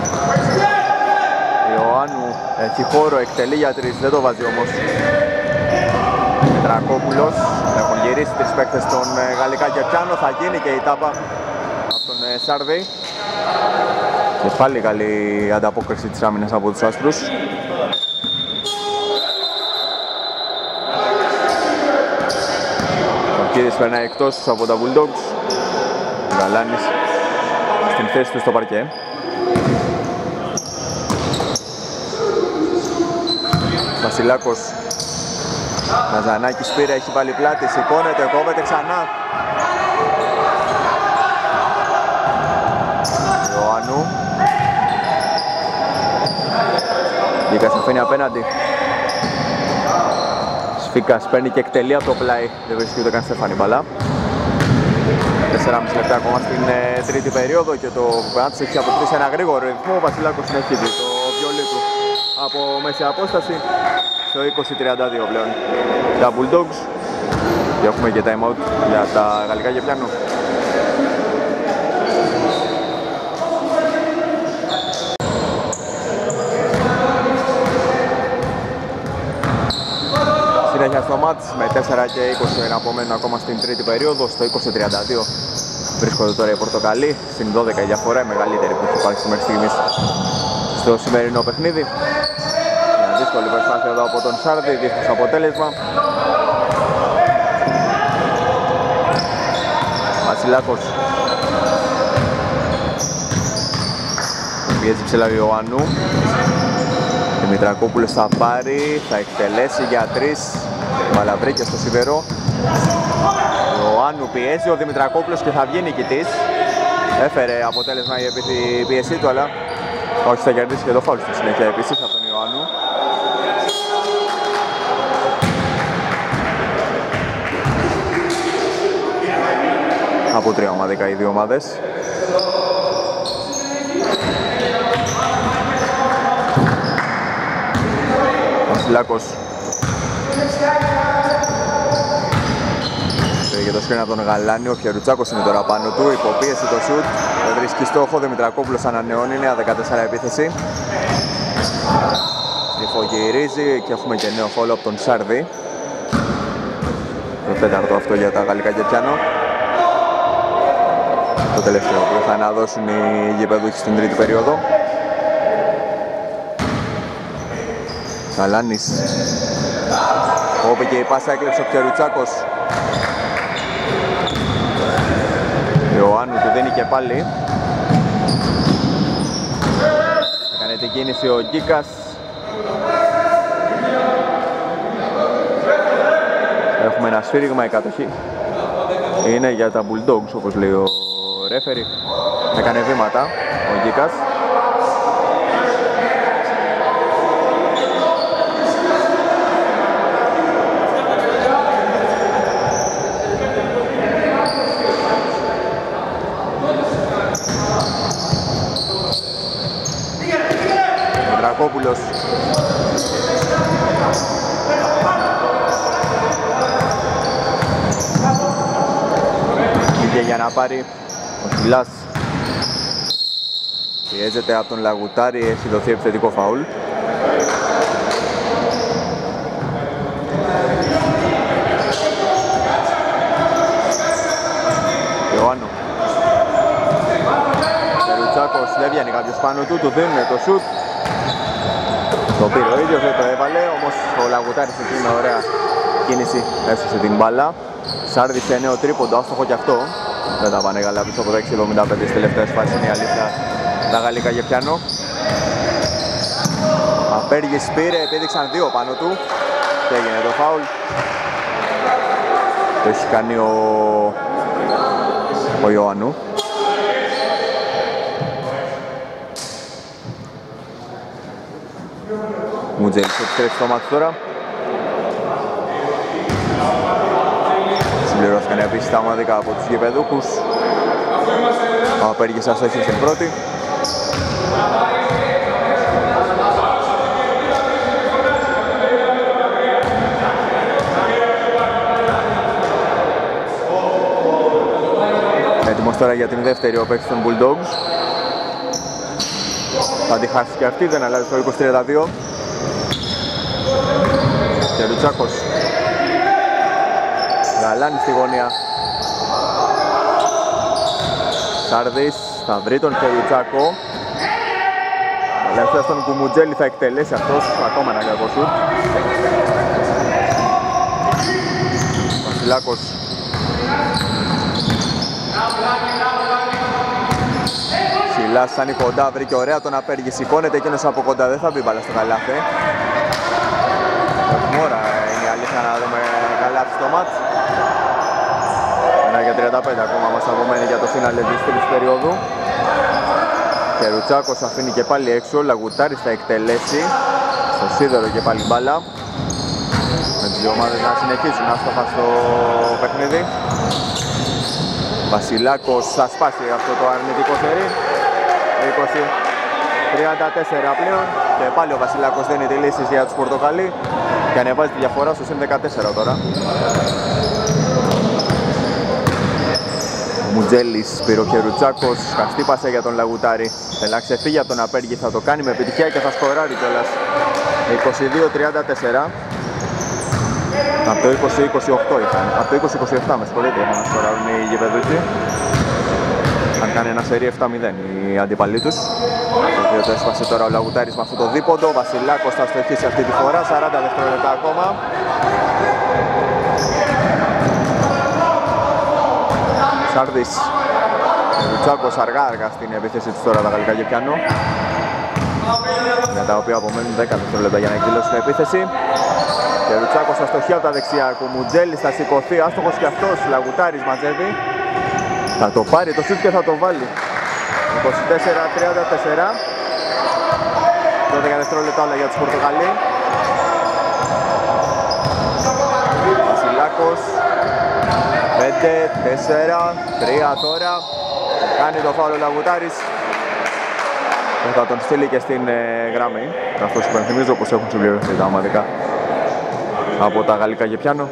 Ιωάννου έχει χώρο, εκτελεί για τρεις, δεν το βάζει όμως. Μητρακόπουλος, έχουν γυρίσει τρεις παίκτες στον Γαλλικά Γερτζάνο, θα γίνει και η τάπα από τον Σάρδη. Και πάλι καλή ανταπόκριση της άμυνας από τους άσπρους. Ο Κίδης περνάει εκτός από τα Bulldogs. Γαλάνης στην θέση του στο παρκέ. Βασιλάκος. Ναζανάκης πήρε, έχει βάλει πλάτη, σηκώνεται, κόβεται ξανά. Ιωάννου. Γκίκας αφήνει απέναντι. Σφίκας παίρνει και εκτελεί από το πλάι, δεν βρίσκει ούτε καν στεφάνι μπαλά. τέσσερα και μισό λεπτά ακόμα στην ε, τρίτη περίοδο και το Μπραντς έχει αποκτήσει ένα γρήγορο ρυθμό. Ο Βασιλάκος συνεχίζει το βιολί του από μέση απόσταση στο είκοσι τριάντα δύο πλέον. Τα Bulldogs και έχουμε και time out για τα Γαλλικά Γερτζάνο. Συνέχεια στο μάτς με τέσσερα και είκοσι να απομένουν ακόμα στην τρίτη περίοδο. Στο είκοσι τριάντα δύο βρίσκονται τώρα οι Πορτοκαλί, στην δώδεκα η διαφορά, η μεγαλύτερη που έχει υπάρξει μέχρι στιγμής στο σημερινό παιχνίδι. Μια δύσκολη προσπάθεια εδώ από τον Σάρδη, δίχως αποτέλεσμα. Βασιλάκος. Πιέζει ψηλά ο Ιωάννου. Δημητρακόπουλος θα πάρει, θα εκτελέσει για τρεις. Μαλαβρίκια στο σιδερό. Ο Ιωάννου πιέζει, ο Δημητρακόπουλος και θα βγει νικητής. Έφερε αποτέλεσμα η πίεσή του, αλλά όχι, θα κερδίσει και το φάουλ στη συνέχεια επίσης από τον Ιωάννου. Από τρία ομαδικά οι δύο ομάδες. Βασιλάκος. Για το σκριν από τον Γαλάνη, ο Χερουτσάκος είναι τώρα πάνω του, υποπίεση το σουτ, δεν βρίσκει στόχο, Δημητρακόπουλος ανανεώνει, νέα δεκατέσσερα επίθεση. Στριφογυρίζει και έχουμε και νέο φόλο από τον Σάρδη. Το τέταρτο αυτό για τα Γαλλικά Γερτζάνο. Το τελευταίο που θα αναδώσουν οι γηπεδούχοι στην τρίτη περίοδο. Γαλάνης. Όπηκε η πάσα, έκλεψε ο Χερουτσάκος. Ιωάννου του δίνει και πάλι. Έκανε την κίνηση ο Γκίκας. Έχουμε ένα σφύριγμα, η κατοχή είναι για τα Bulldogs, όπως λέει ο ρέφερι. Έκανε βήματα ο Γκίκας. Μητρακόπουλος. Πήγε για να πάρει ο Σιλάς. Πιέζεται από τον Λαγουτάρη, έχει δοθεί επιθετικό φαούλ. Ιωάννου. Χερουτσάκος, δεν βγαίνει κάποιος πάνω του, του δίνουν το σουτ. Το πήρε ο ίδιος, δεν το έβαλε, όμως ο Λαγουτάρης εκεί με ωραία κίνηση έσωσε την μπάλα. Σάρδη σε νέο τρίποντο, άστοχο κι αυτό. Δεν τα πάνε καλά πίσω από το έξι εβδομήντα πέντε στις τελευταίες φάσεις, είναι η αλήθεια τα Γαλλικά Γερτζάνο. Απέργης πήρε, επίδειξαν δύο πάνω του και έγινε το φάουλ. Το έχει κάνει ο, ο Ιωάννου. Μουτζέλης επιστρέφει στο μάτι τώρα. Συμπληρώθηκαν επίσης τα ομαδικά από τους γηπεδούχους. Ο Απέργης αστόχησε στην πρώτη. Έτοιμος τώρα για την δεύτερη ο παίκτης των Bulldogs. Θα τη χάσει και αυτή, δεν αλλάζει το είκοσι τριάντα δύο. Κερουτσάκος. Γαλάνη στη γωνία. Σάρδης θα βρει τον Κερουτσάκο. Τελευταία στον Κουμουτζέλη θα εκτελέσει αυτός, ακόμα ένα κακό σουτ. Βασιλάκος. Σιλάς σαν κοντά, βρήκε ωραία τον απέργη, σηκώνεται εκείνος από κοντά, δεν θα μπει μπάλα στο καλάθι. Έχουμε ώρα, είναι η αλήθεια να δούμε καλάθι στο μάτς. Ένα για τριάντα πέντε ακόμα μας απομένει για το φίναλε της τρίτης περίοδου. Κερουτσάκος αφήνει και πάλι έξω, Λαγουτάρης θα εκτελέσει. Στο σίδερο και πάλι μπάλα. Με τις δύο ομάδες να συνεχίσουν άστοχα στο παιχνίδι. Βασιλάκος θα σπάσει αυτό το αρνητικό σερί. είκοσι τριάντα τέσσερα πλέον. Και πάλι ο Βασιλάκος δίνει τη λύση για τους Πορτοκαλί. Και ανεβάζει τη διαφορά στο συν δεκατέσσερα τώρα. Μουτζέλης, Σπυροκερουτσάκος, χαστή πάσα για τον Λαγουτάρη. Θέλει να ξεφύγει από τον απέργη, θα το κάνει με επιτυχία και θα σκοράρει κιόλας. είκοσι δύο τριάντα τέσσερα. Από το είκοσι είκοσι οκτώ είχαν. Από το είκοσι είκοσι επτά με συγχωρείτε είχαν να σκοράρουν οι γηπεδούχοι. Αν κάνει ένα σερί επτά μηδέν οι αντίπαλοι τους. Το οποίο το έσπασε τώρα ο Λαγουτάρης με αυτό το δίποντο. Βασιλάκος θα στοχίσει αυτή τη φορά, σαράντα δευτερόλεπτα ακόμα. Σάρδης. Ρουτσάκος αργά αργά στην επίθεση του τώρα τα γαλλικά και πιάνο. Για τα οποία απομένουν δέκα δευτερόλεπτα για να εκδηλώσει την επίθεση. Και Ρουτσάκος θα στοχεί από τα δεξιά. Κουμουτζέλης θα σηκωθεί, άστοχος και αυτός. Λαγουτάρης μαζεύει. Θα το πάρει το σουτ και θα το βάλει. είκοσι τέσσερα τριάντα τέσσερα. δώδεκα δευτερόλεπτα όλα για τους Πορτοκαλί. Βασιλάκος. πέντε, τέσσερα, τρία τώρα. Κάνει το φάουλ ο Λαγουτάρης. Και θα τον στείλει και στην ε, γραμμή. Αυτός που υπενθυμίζω πως έχουν συμπληρωθεί τα ομαδικά από τα γαλλικά και πιάνο.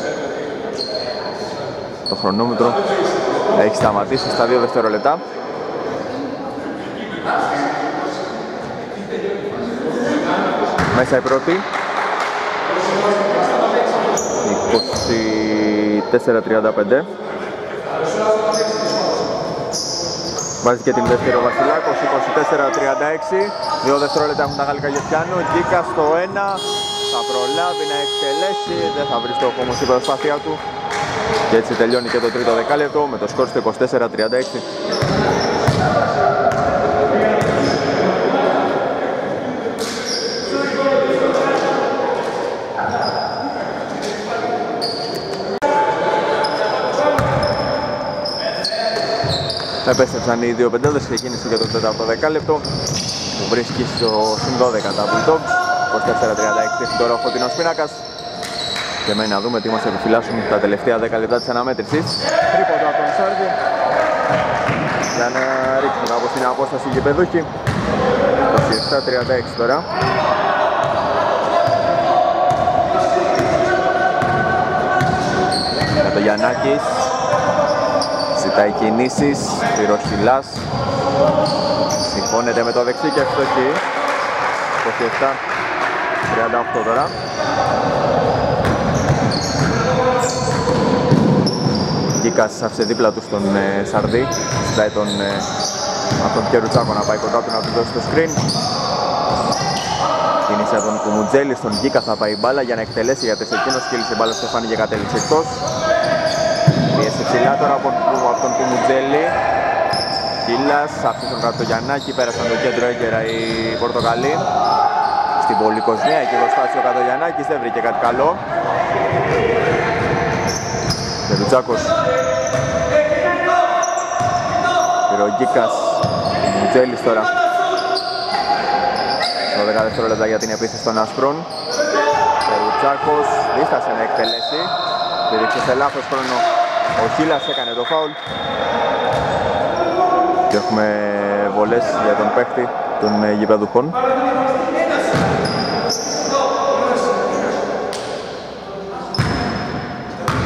Το χρονόμετρο έχει σταματήσει στα δύο δευτερόλεπτα. Μέσα η πρώτη. είκοσι τέσσερα τριάντα πέντε. Βάζει και την δεύτερη ο Βασιλάκος, είκοσι τέσσερα τριάντα έξι. Δύο δευτερόλεπτα έχουν τα γαλλικά για πιάνο. Γκίκα στο ένα. Θα προλάβει να εκτελέσει. Δεν θα βρει στόχο όμως η προσπάθεια του. Και έτσι τελειώνει και το τρίτο δεκάλεπτο με το σκορ στο είκοσι τέσσερα τριάντα έξι. Επέστρεψαν οι δύο πεντάδες, ξεκίνησε και το τέταρτο δεκάλεπτο που βρίσκει στο συν δώδεκα τα Bulldogs. είκοσι τέσσερα τριάντα έξι έχει τώρα ο φωτεινός πίνακας και μένει να δούμε τι μας επιφυλάσσουν τα τελευταία δέκα λεπτά της αναμέτρησης. Τρίποντο από τον Σάρδη για να ρίξουν από την απόσταση οι γηπεδούχοι. είκοσι επτά τριάντα έξι τώρα. Για το Γιαννάκης. Ζητάει κινήσεις, Πυροχυλάς. Συγχώνεται με το δεξί και ευστοχή. είκοσι επτά τριάντα οκτώ τώρα. Γκίκας άφησε δίπλα του στον ε, Σαρδί. Ζητάει τον, ε, από τον Κερουτσάκο να πάει κοντά του να του δώσει το screen. Κίνησε από τον Κουμουτζέλη, στον Γκίκα θα πάει μπάλα για να εκτελέσει, γιατί σε εκείνος κύλησε μπάλα στο φάνη και κατέληξε εκτός. Πίεσε ψηλά τώρα από, από τον Κουμουτζέλη. Κίλας, άφησε τον κάτω Γιαννάκη, πέρασαν το κέντρο έγκαιρα οι Πορτοκαλί. Στην Πολυκοσμία εκεί προσπάθησε ο Κατογιαννάκης, δεν βρήκε κάτι καλό. Κερουτσάκος. Πυρογκίκας. Κουμουτζέλης τώρα. δώδεκα δευτερόλεπτα για την επίθεση των Ασπρών. Κερουτσάκος δίστασε να εκτελέσει. Πήδηξε σε λάθος χρόνο. Ο Χίλας έκανε το φάουλ. Και έχουμε βολές για τον παίχτη των γηπεδούχων.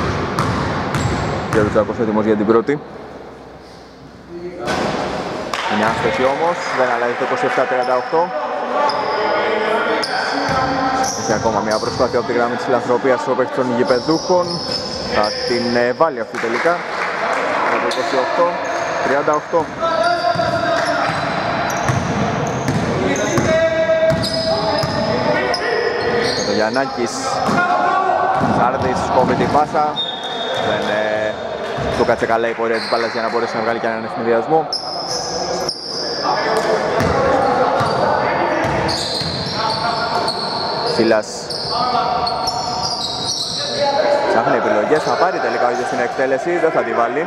Κερουτσάκος έτοιμος για την πρώτη. Μια άστοχη όμως, δεν αλλάζει το είκοσι επτά τριάντα οκτώ. Έχει ακόμα μια προσπάθεια από τη γραμμή της φιλανθρωπίας ο παίκτης των γηπεδούχων. Θα την βάλει αυτή τελικά. Το είκοσι οκτώ τριάντα οκτώ. Το Γιαννάκης. Σάρδης κόβει την πάσα. Δεν ε, του κάτσε καλά η πορεία της μπάλας για να μπορέσει να βγάλει και έναν ευνηδιασμό. Φίλας ψάχνει επιλογές, θα πάρει τελικά ο ίδιος στην εκτέλεση, δεν θα τη βάλει.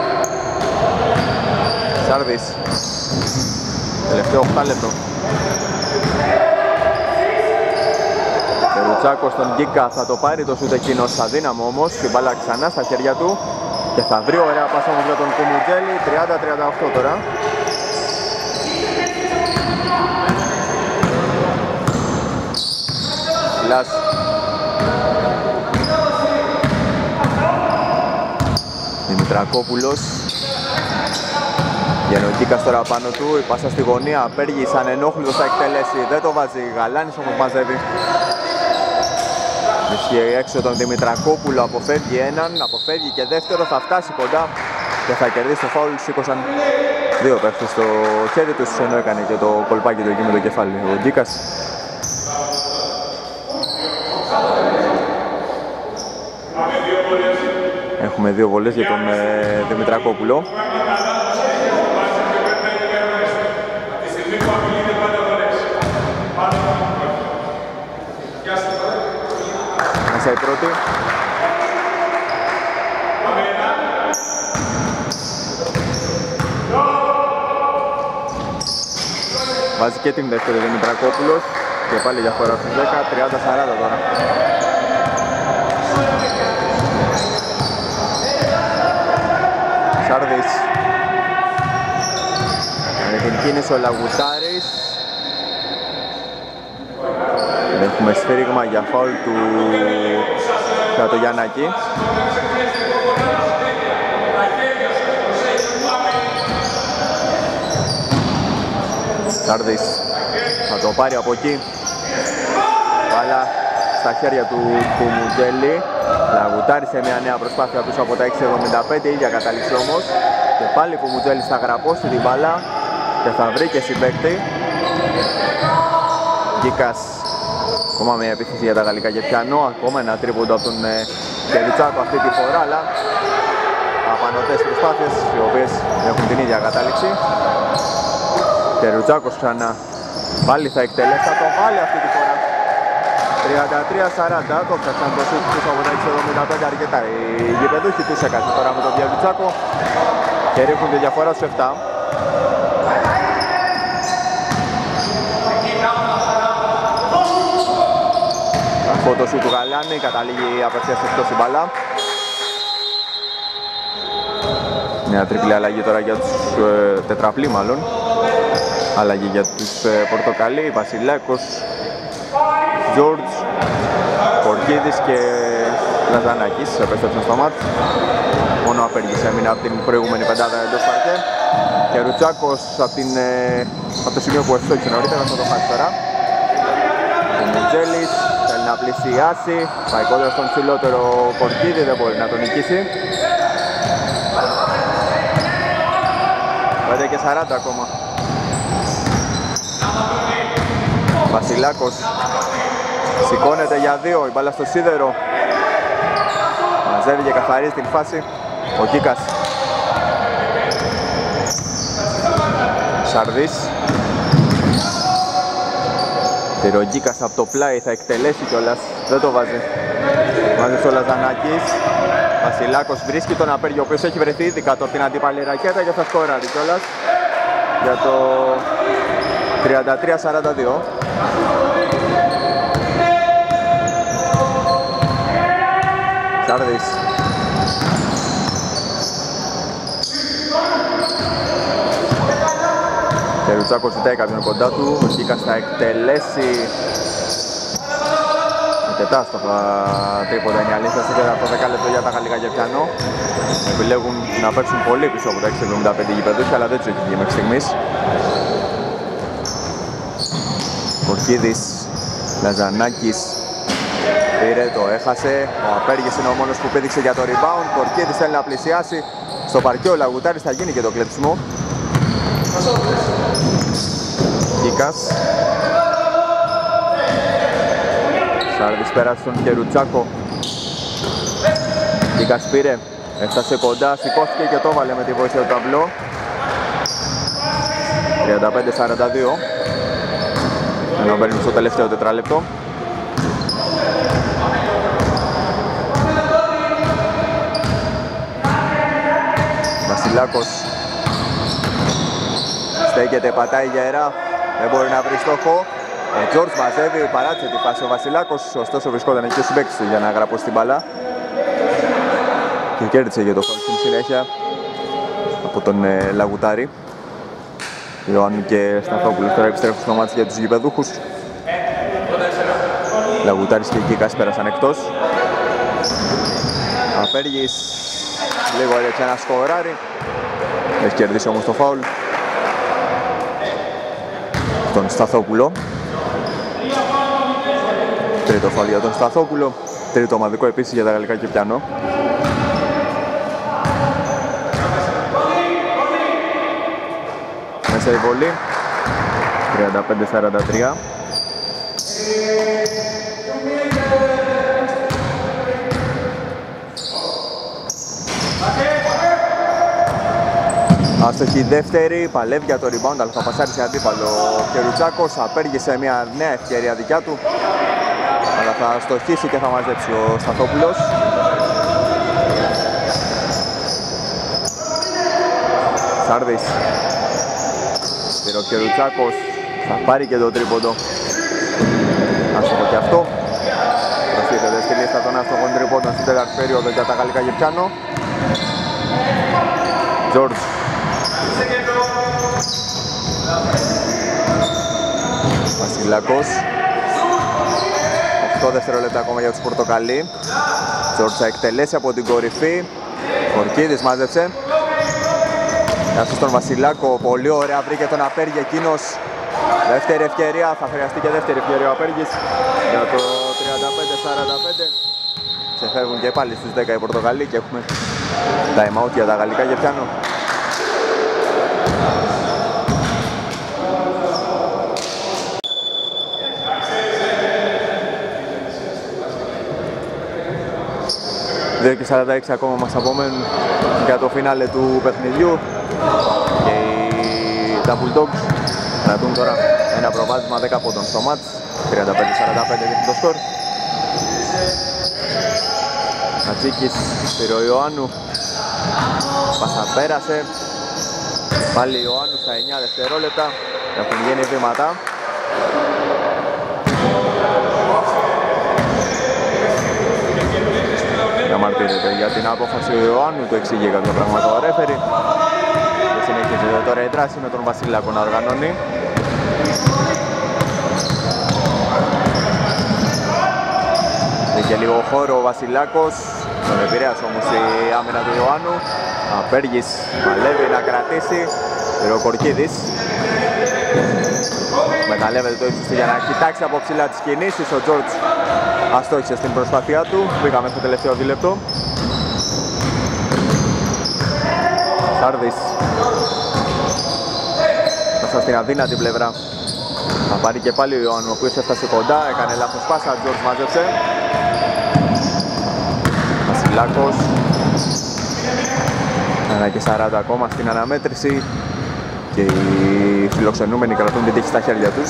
Σάρδης, τελευταίο οκτώ λεπτό. Ρουτσάκος στον Γκίκα θα το πάρει το σούτ εκείνος αδύναμο όμως. Η μπάλα ξανά στα χέρια του και θα βρει ωραία πάσα όμως για τον Κουμουτζέλη. τριάντα τριάντα οκτώ τώρα. Λάς. Δημητρακόπουλος. Γενοκίκας τώρα πάνω του, η πάσα στη γωνία, Πέργης ανενόχλητος θα εκτελέσει, δεν το βάζει, Γαλάνης όμως μαζεύει. Ισχύει έξω τον Δημητρακόπουλο, αποφεύγει έναν, αποφεύγει και δεύτερο, θα φτάσει κοντά και θα κερδίσει το φάουλ. Σήκωσαν δύο παίχτες στο χέρι τους, ενώ έκανε και το κολπάκι του εκεί με το κεφάλι ο Γκίκας. Έχουμε δύο βολές για τον ε, Δημητρακόπουλο. Μέσα η πρώτη. Βάζει και την δεύτερη Δημητρακόπουλος και πάλι διαφορά στους δέκα, τριάντα σαράντα τώρα. Σάρδης. Με την κίνηση ο Λαγουτάρης. Έχουμε σφύριγμα για φάουλ του για το Γιαννάκη. Σάρδης θα το πάρει από εκεί. Μπάλα στα χέρια του Κουμουτζέλη. Λαγουτάρη σε μια νέα προσπάθεια τους από τα έξι εβδομήντα πέντε, ίδια κατάληξη όμως. Και πάλι Κουμουτζέλη θα γραπώσει την μπάλα και θα βρει και συμπαίκτη. Γκίκας. Ακόμα μια επίθεση για τα γαλλικά και πιανό. Ακόμα ένα τρίποντο από τον Κερουτσάκο αυτή τη φορά, αλλά απανωτές προσπάθειες οι οποίες έχουν την ίδια κατάληξη. Κερουτσάκος ξανά. Πάλι θα εκτελέσει, θα το βάλει αυτή τη φορά. τριάντα τρία σαράντα, το φτιάξαν το σούτ τους από τα έξι εβδομήντα πέντε αρκετά. Οι γηπεδούχοι τους έκαναν τώρα με τον Κερουτσάκο και ρίχνουν τη διαφορά στους επτά. Από το σούτ του Γαλάνη καταλήγει απευθείας εκτός η μπάλα. Μια τριπλή αλλαγή τώρα για τους ε, τετραπλή μάλλον. Αλλαγή για τους ε, Πορτοκαλί, Βασιλάκος, Τζόρτζ, Κορκίδης και Λαζανάκης επέστρεψαν στο μάτς. Μόνο Απέργης έμεινε από την προηγούμενη πεντάδα εντός παρκέ. Και Ρουτσάκος από, την, ε, από το σημείο που ευστόχησε νωρίτερα θα το χάσει τώρα. Ο Μουτζέλης θέλει να πλησιάσει, πάει κόντρα στον ψηλότερο Κορκίδη, δεν μπορεί να τον νικήσει. πέντε και σαράντα ακόμα. Βασιλάκος σηκώνεται για δύο, η μπάλα στο σίδερο. Μαζεύει και καθαρίζει την φάση ο Κίκας. Σαρδής. Τυρογκίκας από το πλάι θα εκτελέσει κιόλας, δεν το βάζει. Βάζει ο Λαζανάκης. Βασιλάκος βρίσκει τον Απέργη, ο οποίος έχει βρεθεί ήδη κάτω από την αντίπαλη ρακέτα και θα σκοράρει κιόλας για το τριάντα τρία σαράντα δύο. Σάρδης. Κερουτσάκος ζητάει κάποιον κοντά του, ο Κίκας θα εκτελέσει. αρκετά στα τρίποτα είναι η αλήθεια. Στο τέταρτο δεκάλεπτο για τα γαλλικά Γερπιανό. Επιλέγουν να παίξουν πολύ πίσω από τα έξι εβδομήντα πέντε γηπεδούς, αλλά δεν τους έχει βγει μέχρι στιγμής. Κορκίδης, Λαζανάκης, πήρε, το έχασε. Ο Απέργης είναι ο μόνος που πήδηξε για το rebound. Κορκίδης θέλει να πλησιάσει. Στο παρκέ ο Λαγουτάρης θα γίνει και το κλέψιμο. Κίκας. Σάρδης πέρασε στον Κερουτσάκο. Κίκας πήρε, έφτασε κοντά, σηκώθηκε και το έβαλε με τη βοήθεια του ταμπλό. τριάντα πέντε σαράντα δύο. Ενώ μπαίνουμε στο τελευταίο τετράλεπτο. Βασιλάκος στέκεται, πατάει γερά, δεν μπορεί να βρει στόχο. Ο Τζόρτς μαζεύει, παράτησε τη φάση ο Βασιλάκος, ωστόσο βρισκόταν εκεί ο συμπαίκτης του για να γραπώσει την μπάλα. Και κέρδισε για το φάουλ στην συνέχεια από τον ε, Λαγουτάρη. Ιωάννου και Σταθόπουλος τώρα επιστρέφουν στο μάτι για τους γηπεδούχους. Λαγουτάρης και Κίκας πέρασαν εκτός. Απέργης λίγο έρεξε ένα σκοράρι. Έχει κερδίσει όμως το φάουλ τον Σταθόπουλο. Τρίτο φάουλ για τον Σταθόπουλο. Τρίτο ομαδικό επίσης για τα γαλλικά Γερπιανό. Μέσα η βολή. τριάντα πέντε σαράντα τρία. Άστοχη δεύτερη, παλεύει για το rebound, αλλά θα πασάρει σε αντίπαλο ο Κερουτσάκος. Απέργησε μια νέα ευκαιρία δικιά του, αλλά θα στοχίσει και θα μαζέψει ο Σταθόπουλος. Σάρδης. Πήρε ο Κερουτσάκος, θα πάρει και το τρίποντο. Άστοχο και αυτό. Προσθέτεται στη λίστα των άστοχων τρίποντων στην τέταρτη περίοδο για τα γαλλικά Γερπιανό. Τζόρτζ. Βασιλάκος. οκτώ δευτερόλεπτα ακόμα για τους Πορτοκαλί. Τζόρτζ θα εκτελέσει από την κορυφή. Κορκίδης μάζεψε. Κάτσε στον Βασιλάκο, πολύ ωραία, βρήκε τον Απέργη εκείνος. Δεύτερη ευκαιρία, θα χρειαστεί και δεύτερη ευκαιρία ο Απέργης για το τριάντα πέντε σαράντα πέντε. Ξεφεύγουν και πάλι στους δέκα οι Πορτοκαλί και έχουμε time out για τα γαλλικά Γερπιανό. δύο και σαράντα έξι ακόμα μας απομένουν για το φινάλε του παιχνιδιού και οι τα Bulldogs κρατούν τώρα ένα προβάδισμα δέκα πόντων στο μάτς. τριάντα πέντε σαράντα πέντε για το σκορ. Ατζίκης πήρε ο Ιωάννου, πάσα πέρασε, πάλι Ιωάννου στα εννιά δευτερόλεπτα, έχουν γίνει βήματα. Διαμαρτύρεται για την απόφαση ο Ιωάννου, του εξηγεί κάποια πράγματα ο ρέφερι και συνεχίζεται τώρα η δράση με τον Βασιλάκο να οργανώνει. Και λίγο χώρο ο Βασιλάκος, τον επηρέασε όμως η άμυνα του Ιωάννου. Απέργης παλεύει να κρατήσει, πήρε ο Κορκίδης. Μεταλλεύεται το ύψος του για να κοιτάξει από ψηλά τις κινήσεις. Ο Τζόρτζ αστόχησε στην προσπάθειά του, πήγαμε στο τελευταίο δίλεπτο. Σάρδης μέσα στην αδύνατη πλευρά. Θα πάρει και πάλι ο Ιωάννου, ο οποίος έφτασε κοντά, έκανε λάθος πάσα, Τζόρτζ μάζεψε. Βασιλάκος. ένα και σαράντα ακόμα στην αναμέτρηση και οι φιλοξενούμενοι κρατούν την τύχη στα χέρια τους.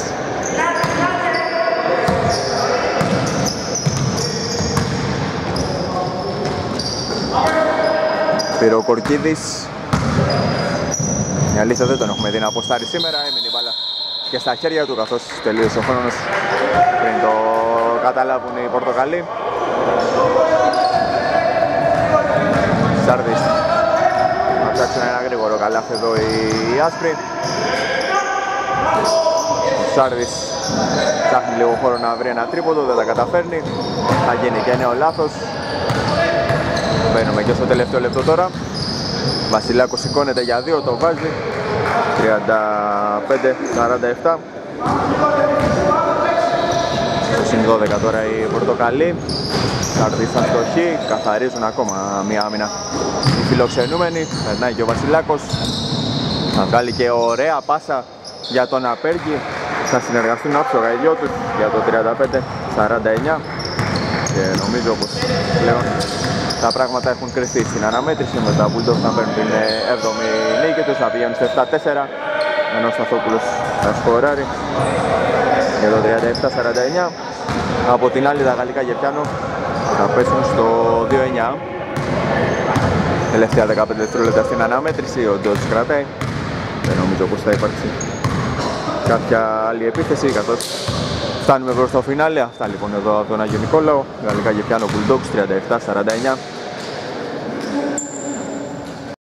Πήρε ο Κορκίδης. Η αλήθεια δεν τον έχουμε δει να αποστάρει σήμερα, έμεινε η μπάλα και στα χέρια του καθώς τελείωσε ο χρόνος πριν το καταλάβουν οι Πορτοκαλί. Σάρδης. Θα ψάξουν ένα γρήγορο καλάθι εδώ οι άσπροι. Ο Σάρδης ψάχνει λίγο χώρο να βρει ένα τρίποντο, δεν τα καταφέρνει. Θα γίνει και νέο λάθος. Μπαίνουμε και στο τελευταίο λεπτό τώρα. Βασιλάκος σηκώνεται για δύο, το βάζει. τριάντα πέντε σαράντα επτά. Το συν δώδεκα τώρα οι πορτοκαλί. Σάρδης στα στοχή, καθαρίζουν ακόμα μία άμυνα οι φιλοξενούμενοι. Περνάει και ο Βασιλάκος. Θα βγάλει και ωραία πάσα για τον Απέργη. Θα συνεργαστούν άψογα οι δυο τους για το τριάντα πέντε σαράντα εννιά. Και νομίζω πως πλέον τα πράγματα έχουν κρυφθεί στην αναμέτρηση, με τα Bulldogs να παίρνουν την έβδομη νίκη τους, θα πηγαίνουν στο επτά τέσσερα, ενώ ο Σταθόπουλος θα σκοράρει για το τριάντα επτά σαράντα εννιά. Από την άλλη τα γαλλικά Γεφιάνο θα πέσουν στο δύο εννιά. Τελευταία δεκαπέντε δευτερόλεπτα στην αναμέτρηση, ο Ντότς κρατάει. Δεν νομίζω πως θα υπάρξει κάποια άλλη επίθεση, καθώς φτάνουμε προς το φινάλε. Αυτά λοιπόν εδώ από τον Άγιο Νικόλαο. Γαλλικά Γεφιάνο Bulldogs τριάντα επτά σαράντα εννιά.